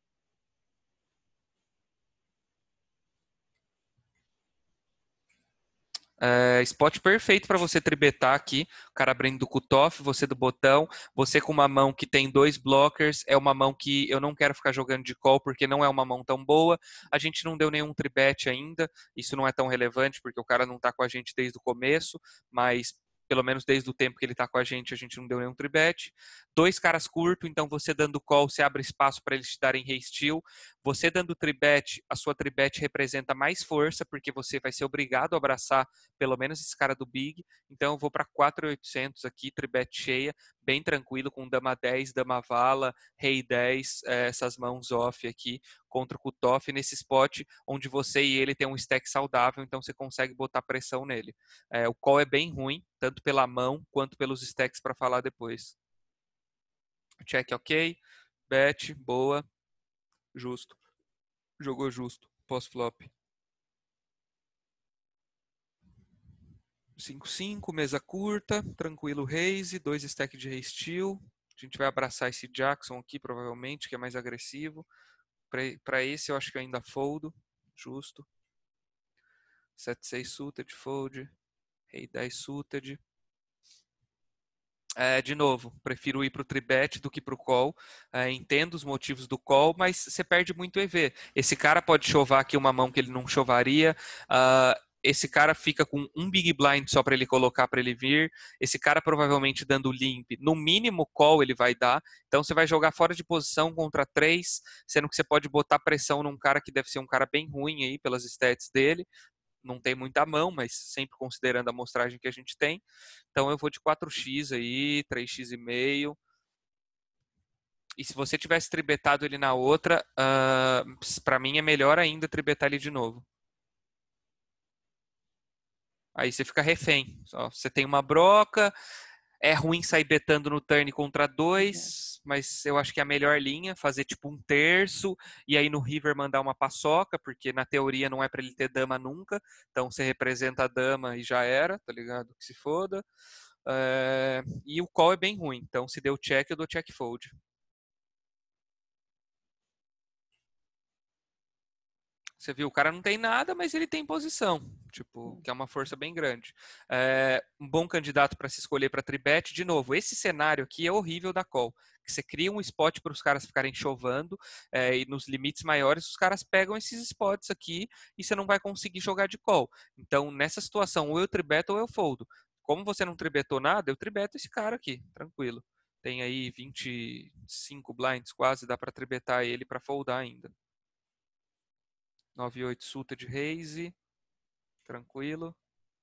Spot perfeito para você tribetar aqui. O cara abrindo do cutoff, você do botão. Você com uma mão que tem 2 blockers. É uma mão que eu não quero ficar jogando de call porque não é uma mão tão boa. A gente não deu nenhum tribet ainda. Isso não é tão relevante porque o cara não está com a gente desde o começo. Mas pelo menos desde o tempo que ele está com a gente não deu nenhum tribet. 2 caras curtos, então você dando call, você abre espaço para eles te darem resteel. Você dando tribet, a sua tribet representa mais força porque você vai ser obrigado a abraçar pelo menos esse cara do Big. Então eu vou para 4.800 aqui, tribet cheia, bem tranquilo, com dama 10, dama vala, rei 10, essas mãos off aqui, contra o cutoff, nesse spot onde você e ele tem um stack saudável, então você consegue botar pressão nele. O call é bem ruim, tanto pela mão quanto pelos stacks para falar depois. Check ok, bet, boa, justo. Jogou justo, pós-flop. 5-5, mesa curta, tranquilo raise, 2 stack de resteel. A gente vai abraçar esse Jackson aqui, provavelmente, que é mais agressivo. Para esse eu acho que eu ainda foldo, justo. 7-6 suited, fold. Rei 10 suited. De novo, prefiro ir para o tribet do que para o call. Entendo os motivos do call, mas você perde muito EV. Esse cara pode chovar aqui uma mão que ele não chovaria. Esse cara fica com um big blind só para ele colocar para ele vir. Esse cara provavelmente dando limp, no mínimo call ele vai dar. Então você vai jogar fora de posição contra 3, sendo que você pode botar pressão num cara que deve ser um cara bem ruim aí pelas stats dele. Não tem muita mão, mas sempre considerando a amostragem que a gente tem. Então eu vou de 4x aí, 3x e meio. E se você tivesse tribetado ele na outra, para mim é melhor ainda tribetar ele de novo. Aí você fica refém. Você tem uma broca, é ruim sair betando no turn contra 2, mas eu acho que é a melhor linha, fazer tipo um terço, e aí no river mandar uma paçoca, porque na teoria não é para ele ter dama nunca, então você representa a dama e já era, tá ligado? Que se foda. E o call é bem ruim, então se deu check, eu dou check fold. Você viu, o cara não tem nada, mas ele tem posição, tipo, que é uma força bem grande. Um bom candidato para se escolher para tribet, de novo, esse cenário aqui é horrível da call, que você cria um spot para os caras ficarem chovando, e nos limites maiores os caras pegam esses spots aqui e você não vai conseguir jogar de call. Então, nessa situação, ou eu tribeto ou eu foldo. Como você não tribetou nada, eu tribeto esse cara aqui, tranquilo. Tem aí 25 blinds quase, dá para tribetar ele para foldar ainda. 9-8 suited raise. Tranquilo.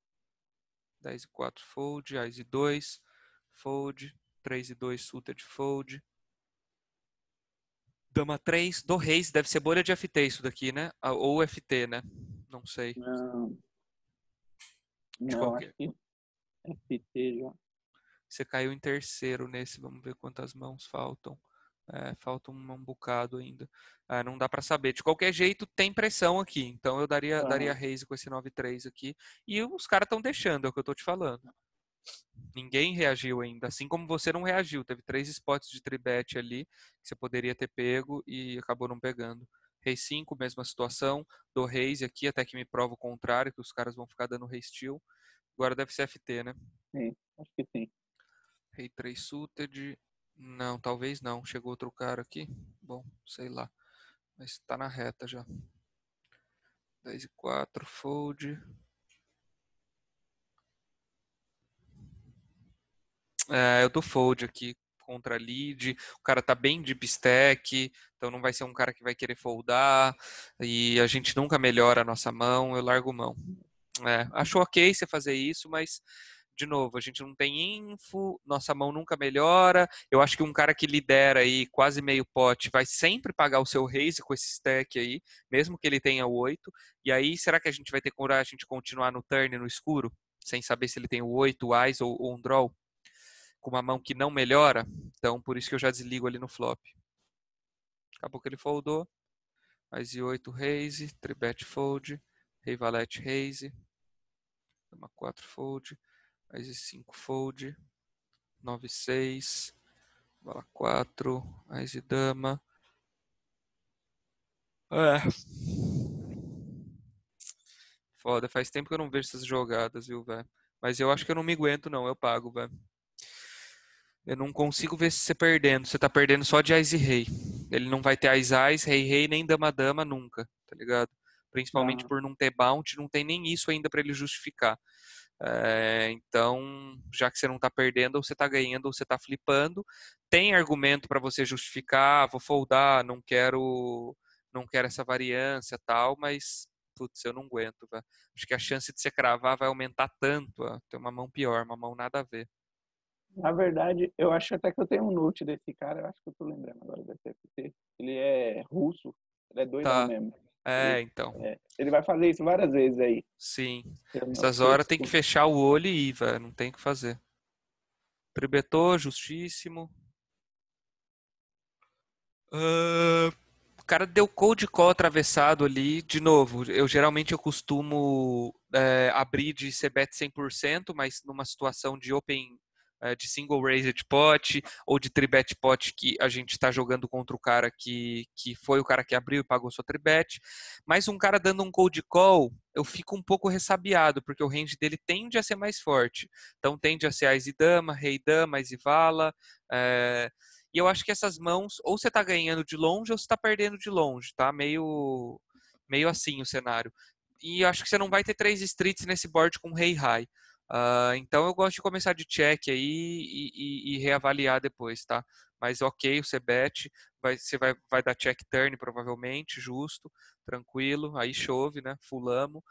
10-4 fold. Ás-2 fold. 3-2 suited fold. Dama 3 do raise. Deve ser bolha de FT isso daqui, né? Ou FT, né? Não sei. Não, De não, acho qualquer. que é FT já. Você caiu em terceiro nesse. Vamos ver quantas mãos faltam. Falta um bocado ainda. Não dá pra saber. De qualquer jeito, tem pressão aqui. Então eu daria Aham. raise com esse 9-3 aqui. E os caras estão deixando, é o que eu tô te falando. Ninguém reagiu ainda. Assim como você não reagiu. Teve 3 spots de tribet ali que você poderia ter pego e acabou não pegando. Rei 5, mesma situação. Dou raise aqui até que me prova o contrário, que os caras vão ficar dando rei steal. Agora deve ser FT, né? Sim, acho que sim. Rei 3 suited. Não, talvez não. Chegou outro cara aqui. Bom, sei lá. Mas tá na reta já. 10-4, fold. Eu dou fold aqui contra lead. O cara tá bem deep stack, então não vai ser um cara que vai querer foldar. E a gente nunca melhora a nossa mão, eu largo mão. Acho ok você fazer isso, mas de novo, a gente não tem info, nossa mão nunca melhora. Eu acho que um cara que lidera aí quase meio pote vai sempre pagar o seu raise com esse stack aí, mesmo que ele tenha o 8. E aí, será que a gente vai ter coragem de continuar no turn no escuro, sem saber se ele tem o 8, o Ice ou um draw, com uma mão que não melhora? Então, por isso que eu já desligo ali no flop. Acabou que ele foldou. Mais e 8 raise, tribet fold, rei valete raise, dama 4 fold, mais e 5 fold, 9-6, bola 4, mais e dama. Foda, faz tempo que eu não vejo essas jogadas, viu, velho? Mas eu acho que eu não me aguento, não. Eu pago, velho. Eu não consigo ver você perdendo. Você tá perdendo só de Ás e Rei. Ele não vai ter Ás, Rei, Rei, nem Dama, Dama nunca, tá ligado? Principalmente Aham. por não ter bounty, não tem nem isso ainda pra ele justificar. Então, já que você não tá perdendo, ou você tá ganhando, ou você tá flipando, tem argumento pra você justificar, vou foldar, não quero essa variância, tal, mas putz, eu não aguento, velho. Acho que a chance de você cravar vai aumentar tanto, ó. Tem uma mão pior, uma mão nada a ver. Na verdade, eu acho até que eu tenho um note desse cara, eu acho que eu tô lembrando agora desse FT. Ele é russo, ele é doidão Tá. mesmo. Então. Ele vai fazer isso várias vezes aí. Sim. Eu, Essas eu horas tem que costumo. fechar o olho e ir, velho. Não tem o que fazer. Tribetou, justíssimo. O cara deu cold call atravessado ali. De novo, eu costumo abrir de CBET 100%, mas numa situação de open, de single raised pot ou de tribet pot que a gente está jogando contra o cara que foi o cara que abriu e pagou sua tribet. Mas um cara dando um cold call, eu fico um pouco ressabiado, porque o range dele tende a ser mais forte. Então tende a ser Ás e Dama, Rei Dama, Ás e Vala. E eu acho que essas mãos, ou você tá ganhando de longe ou você tá perdendo de longe, tá? Meio assim o cenário. E eu acho que você não vai ter 3 streets nesse board com rei high. Então eu gosto de começar de check aí e reavaliar depois, tá? Mas ok, o bet você vai dar check turn provavelmente, justo, tranquilo, aí chove, né? Fulamo.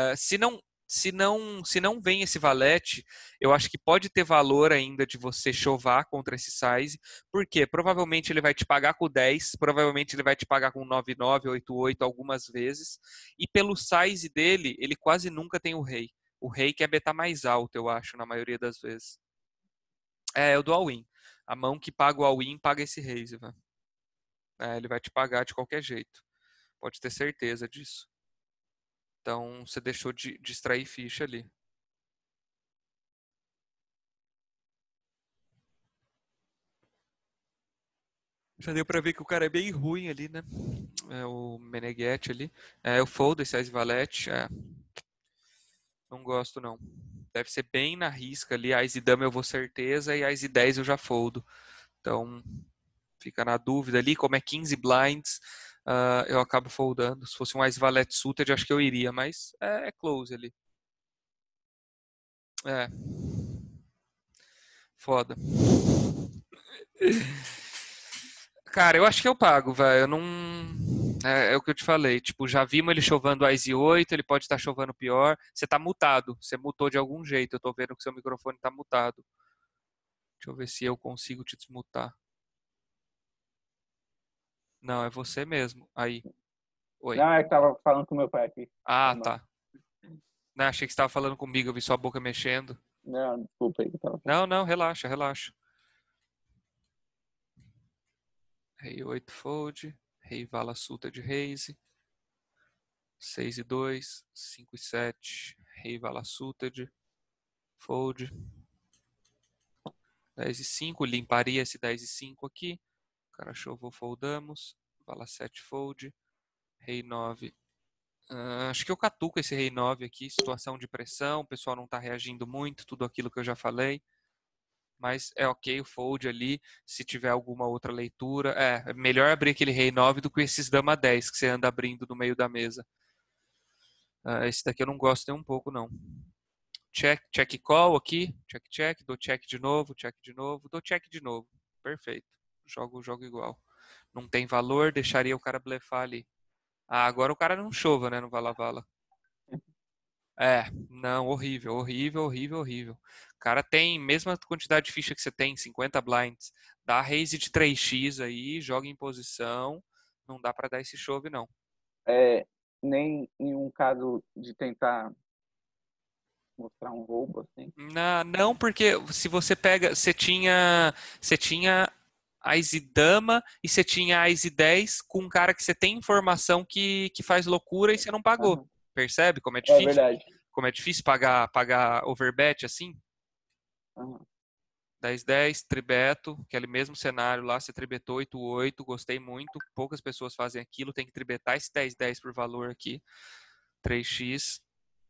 Se não vem esse valete, eu acho que pode ter valor ainda de você chovar contra esse size, porque provavelmente ele vai te pagar com 10, provavelmente ele vai te pagar com 9-9, 8-8 algumas vezes, e pelo size dele, ele quase nunca tem o rei. O rei quer betar mais alto, eu acho, na maioria das vezes. É o do all-in. A mão que paga o all-in paga esse raise, velho. Ele vai te pagar de qualquer jeito. Pode ter certeza disso. Então, você deixou de extrair ficha ali. Já deu pra ver que o cara é bem ruim ali, né? O Meneghetti ali. Eu fold esse Ás Valete. Não gosto, não. Deve ser bem na risca ali. Ás e Dama eu vou certeza e Ás e 10 eu já foldo. Então, fica na dúvida ali. Como é 15 blinds, eu acabo foldando. Se fosse um Ás Valete suited, acho que eu iria, mas é close ali. É. Foda. Cara, eu acho que eu pago, velho. Eu não. É o que eu te falei. Tipo, já vimos ele chovando Ice 8, ele pode estar chovendo pior. Você tá mutado. Você mutou de algum jeito. Eu tô vendo que seu microfone tá mutado. Deixa eu ver se eu consigo te desmutar. Não, é você mesmo. Aí. Oi. Não, é que tava falando com meu pai aqui. Foi Ah, mal. tá. Não, achei que você estava falando comigo. Eu vi sua boca mexendo. Não, desculpa aí que eu tava falando. Não, não, relaxa, relaxa. Rei 8 fold. Rei Vala Sulta de raise. 6 e 2. 5 e 7. Rei Vala Suited. Fold. 10 e 5. Limparia esse 10 e 5 aqui. Cara chovou, foldamos. Vala 7 fold. Rei 9. Acho que eu catuco esse rei 9 aqui. Situação de pressão. O pessoal não está reagindo muito. Tudo aquilo que eu já falei. Mas é ok o fold ali. Se tiver alguma outra leitura. É melhor abrir aquele rei 9 do que esses dama 10 que você anda abrindo no meio da mesa. Esse daqui eu não gosto nem um pouco, não. Check, check call aqui. Check, check. Dou check de novo, check de novo. Dou check de novo. Perfeito. Jogo igual. Não tem valor, deixaria o cara blefar ali. Ah, agora o cara não chova, né, no Vala Vala. Não, horrível, horrível, horrível, horrível. O cara tem, mesma quantidade de ficha que você tem, 50 blinds, dá raise de 3x aí, joga em posição, não dá pra dar esse chove, não. Nem em um caso de tentar mostrar um roubo, assim. Não, porque se você pega, você tinha a Easy Dama e você tinha a Easy 10 com um cara que você tem informação que faz loucura e você não pagou. Aham. Percebe como é É difícil? verdade. Como é difícil pagar overbet assim? Aham. 10-10, tribeto, aquele mesmo cenário lá, você tribetou 8-8, gostei muito. Poucas pessoas fazem aquilo, tem que tribetar esse 10-10 por valor aqui. 3x.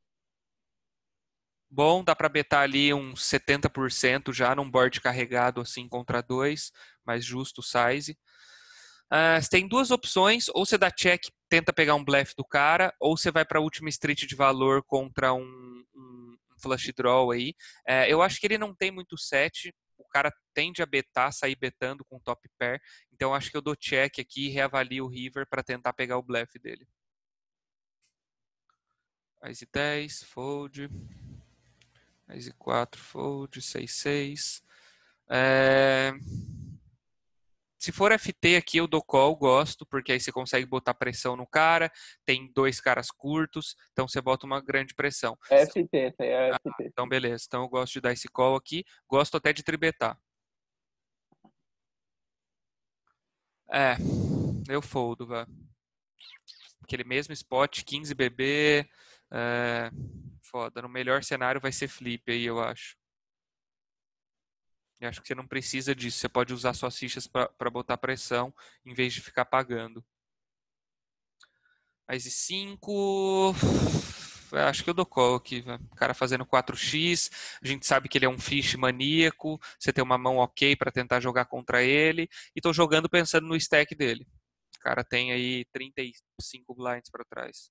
Bom, dá para betar ali uns 70% já num board carregado assim contra 2, mais justo o size. Você tem duas opções, ou você dá check, tenta pegar um blefe do cara, ou você vai para a última street de valor contra um flush draw aí. Eu acho que ele não tem muito set, o cara tende a betar, sair betando com top pair, então eu acho que eu dou check aqui e reavalio o river para tentar pegar o blefe dele. As 10, fold. As 4, fold. 6-6. Se for FT aqui, eu dou call, gosto, porque aí você consegue botar pressão no cara, tem dois caras curtos, então você bota uma grande pressão. FT, essa aí é FT. Então, beleza. Então, eu gosto de dar esse call aqui, gosto até de tribetar. É, eu foldo, velho. Aquele mesmo spot, 15 BB, foda. No melhor cenário vai ser flip aí, eu acho. Eu acho que você não precisa disso, você pode usar suas fichas para botar pressão, em vez de ficar pagando. Mais 5. Acho que eu dou call aqui, velho. O cara fazendo 4x. A gente sabe que ele é um fish maníaco. Você tem uma mão ok para tentar jogar contra ele. E tô jogando pensando no stack dele. O cara tem aí 35 blinds para trás.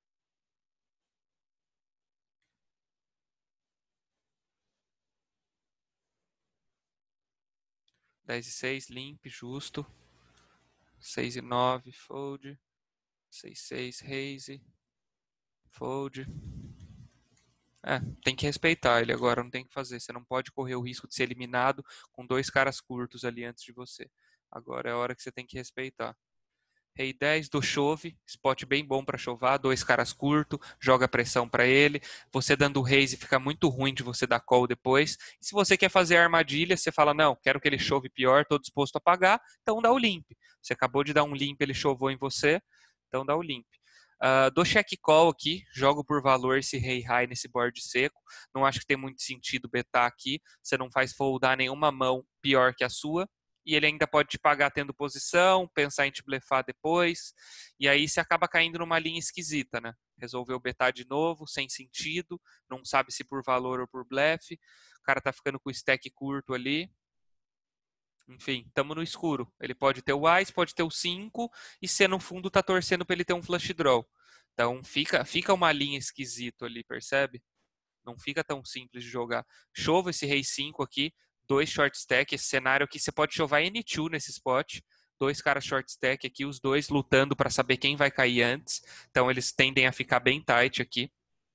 Dez e 6, limp, justo. 6 e 9, fold. 6-6, raise. Fold. Tem que respeitar ele agora, não tem o que fazer. Você não pode correr o risco de ser eliminado com dois caras curtos ali antes de você. Agora é a hora que você tem que respeitar. Rei 10 do chove, spot bem bom para chovar, dois caras curtos, joga pressão para ele. Você dando raise fica muito ruim de você dar call depois. E se você quer fazer armadilha, você fala: não, quero que ele chove pior, estou disposto a pagar, então dá o limp. Você acabou de dar um limp, ele chovou em você, então dá o limp. Dou check call aqui, jogo por valor esse rei high nesse board seco. Não acho que tem muito sentido betar aqui. Você não faz foldar nenhuma mão pior que a sua. E ele ainda pode te pagar tendo posição, pensar em te blefar depois. E aí você acaba caindo numa linha esquisita, né? Resolveu betar de novo, sem sentido. Não sabe se por valor ou por blefe. O cara tá ficando com o stack curto ali. Enfim, estamos no escuro. Ele pode ter o Ice, pode ter o 5, e você no fundo tá torcendo para ele ter um flush draw. Então fica uma linha esquisito ali, percebe? Não fica tão simples de jogar. Chova esse rei 5 aqui, dois short stack, esse cenário aqui você pode chovar N2 nesse spot. dois caras short stack aqui, os dois lutando para saber quem vai cair antes. Então eles tendem a ficar bem tight aqui.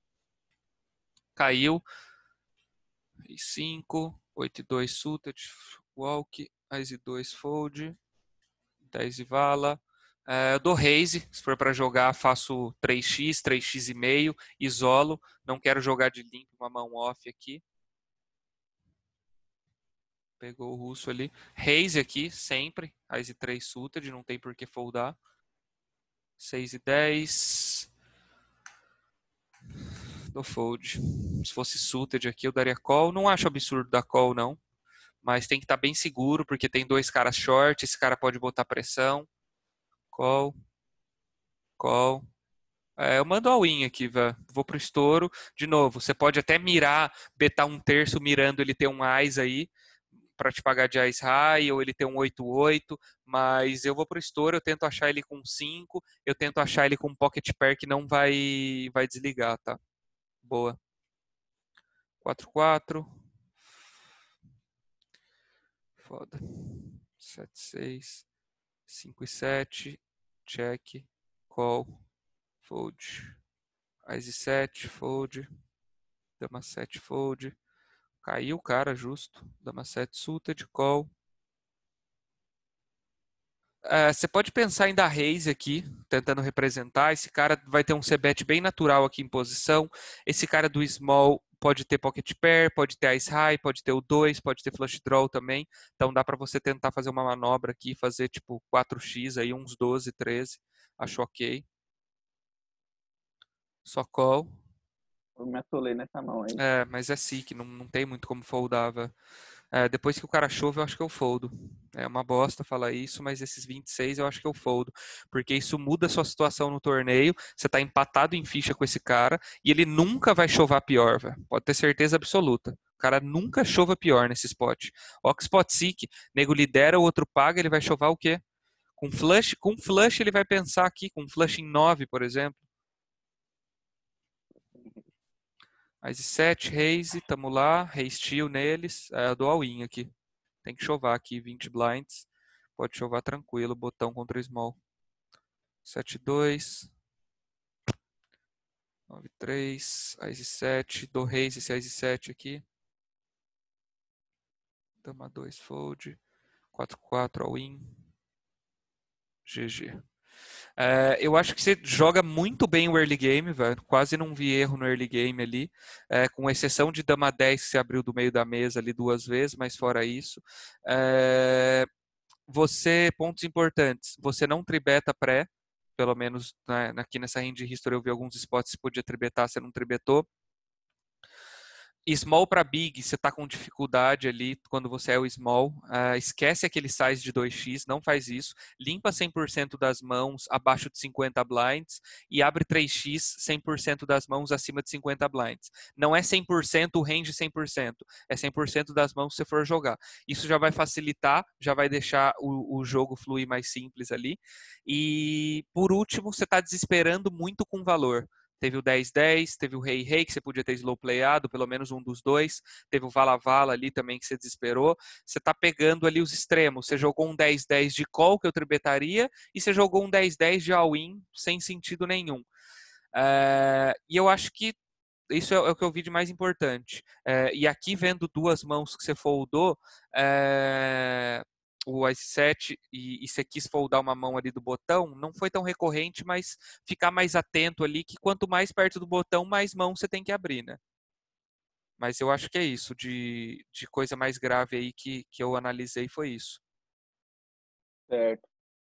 Caiu. 5, 8 e 2 suited, walk, Ás e 2 fold, 10 e vala. Eu dou raise, se for para jogar faço 3x, 3x e meio, isolo, não quero jogar de limpo uma mão off aqui. Pegou o russo ali. Raise aqui, sempre, Ás e 3 suited, não tem por que foldar. 6 e 10. Dou fold. Se fosse suited aqui eu daria call, não acho absurdo dar call não. Mas tem que estar bem seguro, porque tem dois caras short, esse cara pode botar pressão. Call. Call. Eu mando all-in aqui, velho. Vou pro estouro. De novo, você pode até mirar, betar um terço mirando ele ter um Ás aí, para te pagar de Ás high, ou ele ter um 8-8, mas eu vou pro estouro, eu tento achar ele com 5, eu tento achar ele com pocket pair que não vai desligar, tá? Boa. 4-4. Foda. 7-6. 5 e 7, check, call, fold. Ás e 7, fold. Dama 7, fold. Caiu o cara justo. Dama 7, suited, call. Você pode pensar em dar raise aqui, tentando representar. Esse cara vai ter um c-bet bem natural aqui em posição. Esse cara do small pode ter pocket pair, pode ter Ás high, pode ter o 2, pode ter flush draw também. Então dá para você tentar fazer uma manobra aqui, fazer tipo 4x aí, uns 12, 13. Acho ok. Só call. Eu me atolei nessa mão aí. Mas é SIC, não tem muito como foldar, velho. Depois que o cara chove, eu acho que eu foldo. É uma bosta falar isso, mas esses 26 eu acho que eu foldo. Porque isso muda a sua situação no torneio. Você tá empatado em ficha com esse cara e ele nunca vai chovar pior, velho. Pode ter certeza absoluta. O cara nunca chova pior nesse spot. Ó que spot sick, nego lidera, o outro paga, ele vai chovar o quê? Com flush ele vai pensar aqui, com flush em 9, por exemplo. Ás e 7, raise, tamo lá, raise steal neles, eu dou all-in aqui. Tem que chovar aqui, 20 blinds. Pode chovar tranquilo, botão contra small. 7-2. 9-3. Ás e 7. Dou raise esse Ás e 7 aqui. Dama 2 fold. 4-4 all-in. GG. Eu acho que você joga muito bem o early game, velho. Quase não vi erro no early game ali. Com exceção de dama 10 que você abriu do meio da mesa ali 2 vezes, mas fora isso. Pontos importantes, você não tribeta pré, pelo menos né, aqui nessa range history eu vi alguns spots que podia tribetar, você não tribetou. Small para big, você está com dificuldade ali quando você é o small. Esquece aquele size de 2x, não faz isso. Limpa 100% das mãos abaixo de 50 blinds e abre 3x 100% das mãos acima de 50 blinds. Não é 100% o range 100%, é 100% das mãos que você for jogar. Isso já vai facilitar, já vai deixar o jogo fluir mais simples ali. E por último, você está desesperando muito com valor. Teve o 10-10, teve o Rei-Rei, que você podia ter slow playado, pelo menos um dos dois. Teve o Vala-Vala ali também, que você desesperou. Você está pegando ali os extremos. Você jogou um 10-10 de call, que eu tribetaria, e você jogou um 10-10 de all-in, sem sentido nenhum. E eu acho que isso é o que eu vi de mais importante. E aqui, vendo duas mãos que você foldou, o Ás 7 e você quis foldar uma mão ali do botão, não foi tão recorrente, mas ficar mais atento ali, que quanto mais perto do botão, mais mão você tem que abrir, né? Mas eu acho que é isso, de coisa mais grave aí que eu analisei foi isso. Certo.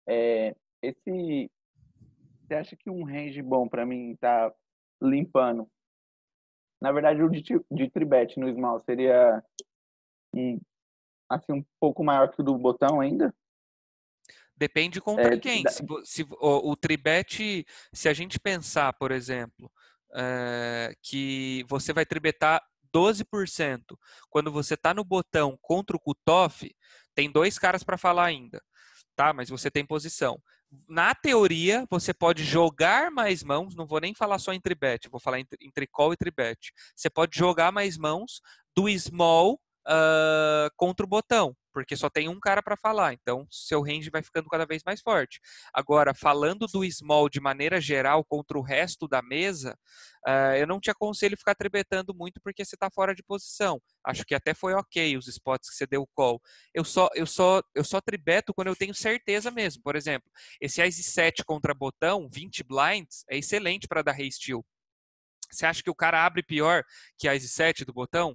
Você acha que um range bom para mim tá limpando? Na verdade, o de tribet no small seria assim, um pouco maior que o do botão ainda? Depende contra quem. Se o tribet, se a gente pensar, por exemplo, que você vai tribetar 12%, quando você está no botão contra o cutoff, tem dois caras para falar ainda, tá? Mas você tem posição. Na teoria, você pode jogar mais mãos, não vou nem falar só em tribet, vou falar entre call e tribet. Você pode jogar mais mãos do small contra o botão, porque só tem um cara para falar, então seu range vai ficando cada vez mais forte. Agora, falando do small de maneira geral contra o resto da mesa, eu não te aconselho ficar tribetando muito porque você está fora de posição. Acho que até foi ok os spots que você deu call. Eu só tribeto quando eu tenho certeza mesmo. Por exemplo, esse Ice 7 contra botão, 20 blinds, é excelente para dar raise steal. Você acha que o cara abre pior que a Ice 7 do botão?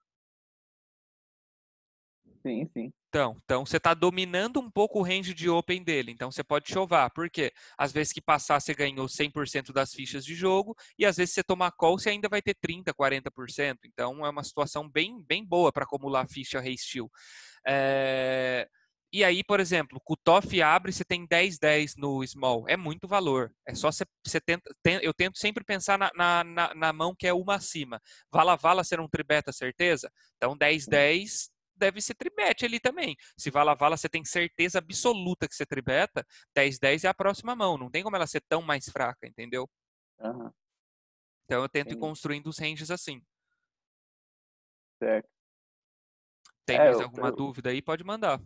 Sim, sim. Então você está dominando um pouco o range de open dele. Então você pode chovar. Por quê? Às vezes que passar você ganhou 100% das fichas de jogo e às vezes você tomar call você ainda vai ter 30, 40%. Então é uma situação bem, bem boa para acumular ficha raise steal. E aí, por exemplo, cutoff abre, você tem 10-10 no small. É muito valor. É só você tenta. Eu tento sempre pensar na mão que é uma acima. Vala-vala, você não tribeta certeza? Então 10-10 deve ser tribete ali também. Se vala-vala você tem certeza absoluta que você tribeta, 10-10 é a próxima mão. Não tem como ela ser tão mais fraca, entendeu? Aham, Então eu tento ir entendi. construindo os ranges assim. Certo. Tem É, mais alguma dúvida aí? Pode mandar.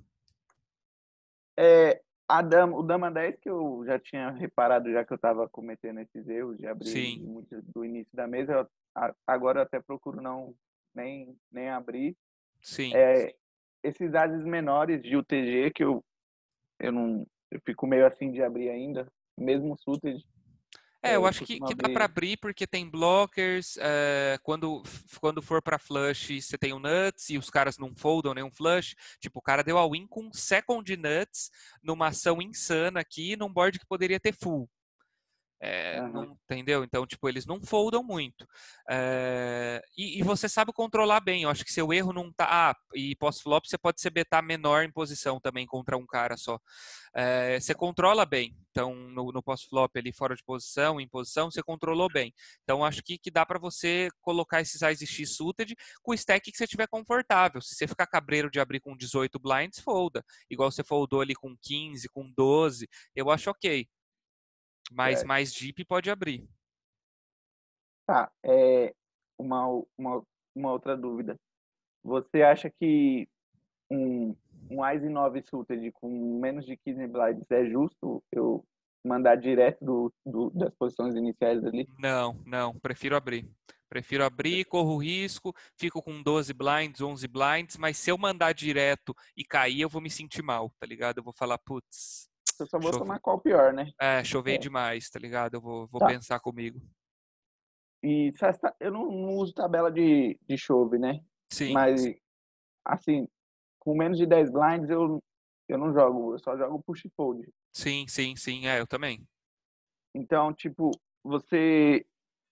é, o Dama 10 que eu já tinha reparado, já que eu estava cometendo esses erros de abrir ele Sim, muito do início da mesa, agora eu até procuro não nem abrir. sim. É, esses ases menores de UTG que eu não eu fico meio assim de abrir ainda, mesmo suited, Eu eu acho que, costumo que dá para abrir. abrir porque tem blockers. Quando for para flush, você tem o nuts e os caras não foldam nenhum flush. Tipo, o cara deu a win com second nuts numa ação insana aqui num board que poderia ter full. Aham, Não, entendeu? Então, tipo, eles não foldam muito. E você sabe controlar bem. Eu acho que seu erro não tá. E pós-flop você pode ser betar menor em posição também contra um cara só. Você controla bem. Então, no pós-flop ali fora de posição, em posição, você controlou bem. Então, acho que dá para você colocar esses Ice X suited com o stack que você tiver confortável. Se você ficar cabreiro de abrir com 18 blinds, folda. Igual você foldou ali com 15, com 12, eu acho ok. Mas certo. mais deep pode abrir. Tá, uma, uma, uma outra dúvida. Você acha que um, um Ice 9 suited com menos de 15 blinds é justo eu mandar direto das posições iniciais ali? Não, não, prefiro abrir. Prefiro abrir, corro risco, fico com 12 blinds, 11 blinds, mas se eu mandar direto e cair, eu vou me sentir mal, tá ligado? Eu vou falar, putz, Eu só vou chovei, tomar qual pior, né? chovei É, demais, tá ligado? Eu vou tá. pensar comigo. E eu não uso tabela de chove, né? Sim, Mas, assim, com menos de 10 blinds eu não jogo, eu só jogo push fold. sim, sim, sim, eu também. Então, tipo, você.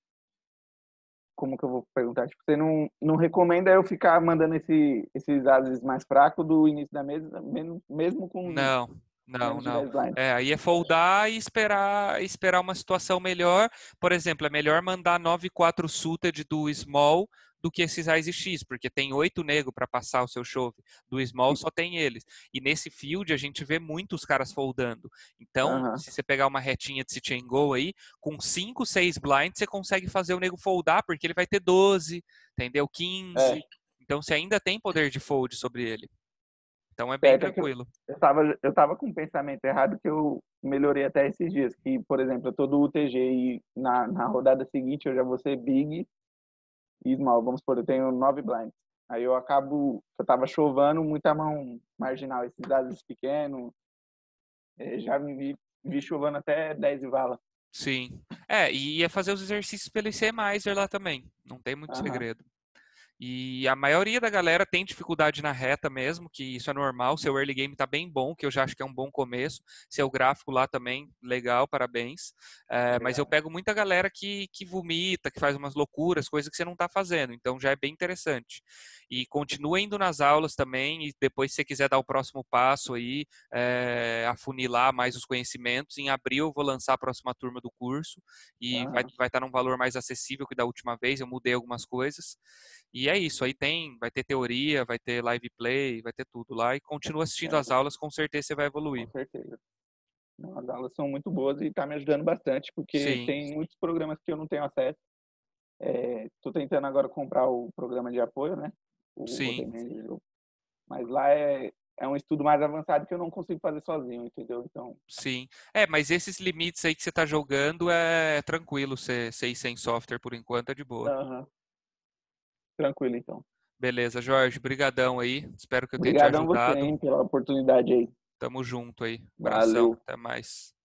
Como que eu vou perguntar? Tipo, você não recomenda eu ficar mandando esses ases mais fracos do início da mesa, mesmo com Não, não, menos de não. 10 blinds? Aí é foldar e esperar uma situação melhor. Por exemplo, é melhor mandar 9-4 suited do small do que esses Ice X, porque tem 8 nego para passar o seu chove. Do small só tem eles. E nesse field a gente vê muitos caras foldando. Então, Aham. se você pegar uma retinha de sit and go aí, com 5, 6 blinds você consegue fazer o nego foldar, porque ele vai ter 12, entendeu? É, 15. Então você ainda tem poder de fold sobre ele. Então é bem certo. É que tranquilo. eu tava com um pensamento errado que eu melhorei até esses dias. Que, por exemplo, eu tô do UTG e na rodada seguinte eu já vou ser big e small. Vamos supor, eu tenho 9 blinds. Aí eu tava chovando muita mão marginal, esses ases pequenos, já vi chovendo até 10 e vala. Sim. E ia fazer os exercícios pelo ICMizer lá também. Não tem muito Aham, segredo. E a maioria da galera tem dificuldade na reta mesmo, que isso é normal. Seu early game tá bem bom, que eu já acho que é um bom começo. Seu gráfico lá também, legal, parabéns. Mas eu obrigado. pego muita galera que vomita, que faz umas loucuras, coisas que você não tá fazendo. Então já é bem interessante. E continua indo nas aulas também, e depois, se você quiser dar o próximo passo aí, afunilar mais os conhecimentos, em abril eu vou lançar a próxima turma do curso e Aham, vai estar num valor mais acessível que da última vez. Eu mudei algumas coisas. E é isso, aí vai ter teoria, vai ter live play, vai ter tudo lá. E continua assistindo as é, aulas, com certeza você vai com evoluir. certeza. Não, as aulas são muito boas e está me ajudando bastante, porque Sim, tem muitos programas que eu não tenho acesso. Estou tentando agora comprar o programa de apoio, né? O sim, Rodeman, mas lá é um estudo mais avançado que eu não consigo fazer sozinho, entendeu? Então, Sim. Mas esses limites aí que você tá jogando é tranquilo você ir sem software por enquanto, é de boa. aham, tranquilo, então. Beleza, Jorge, brigadão aí. Espero que eu tenha te Obrigadão você, ajudado. hein, pela oportunidade aí. Tamo junto aí. Abração, Valeu. até mais.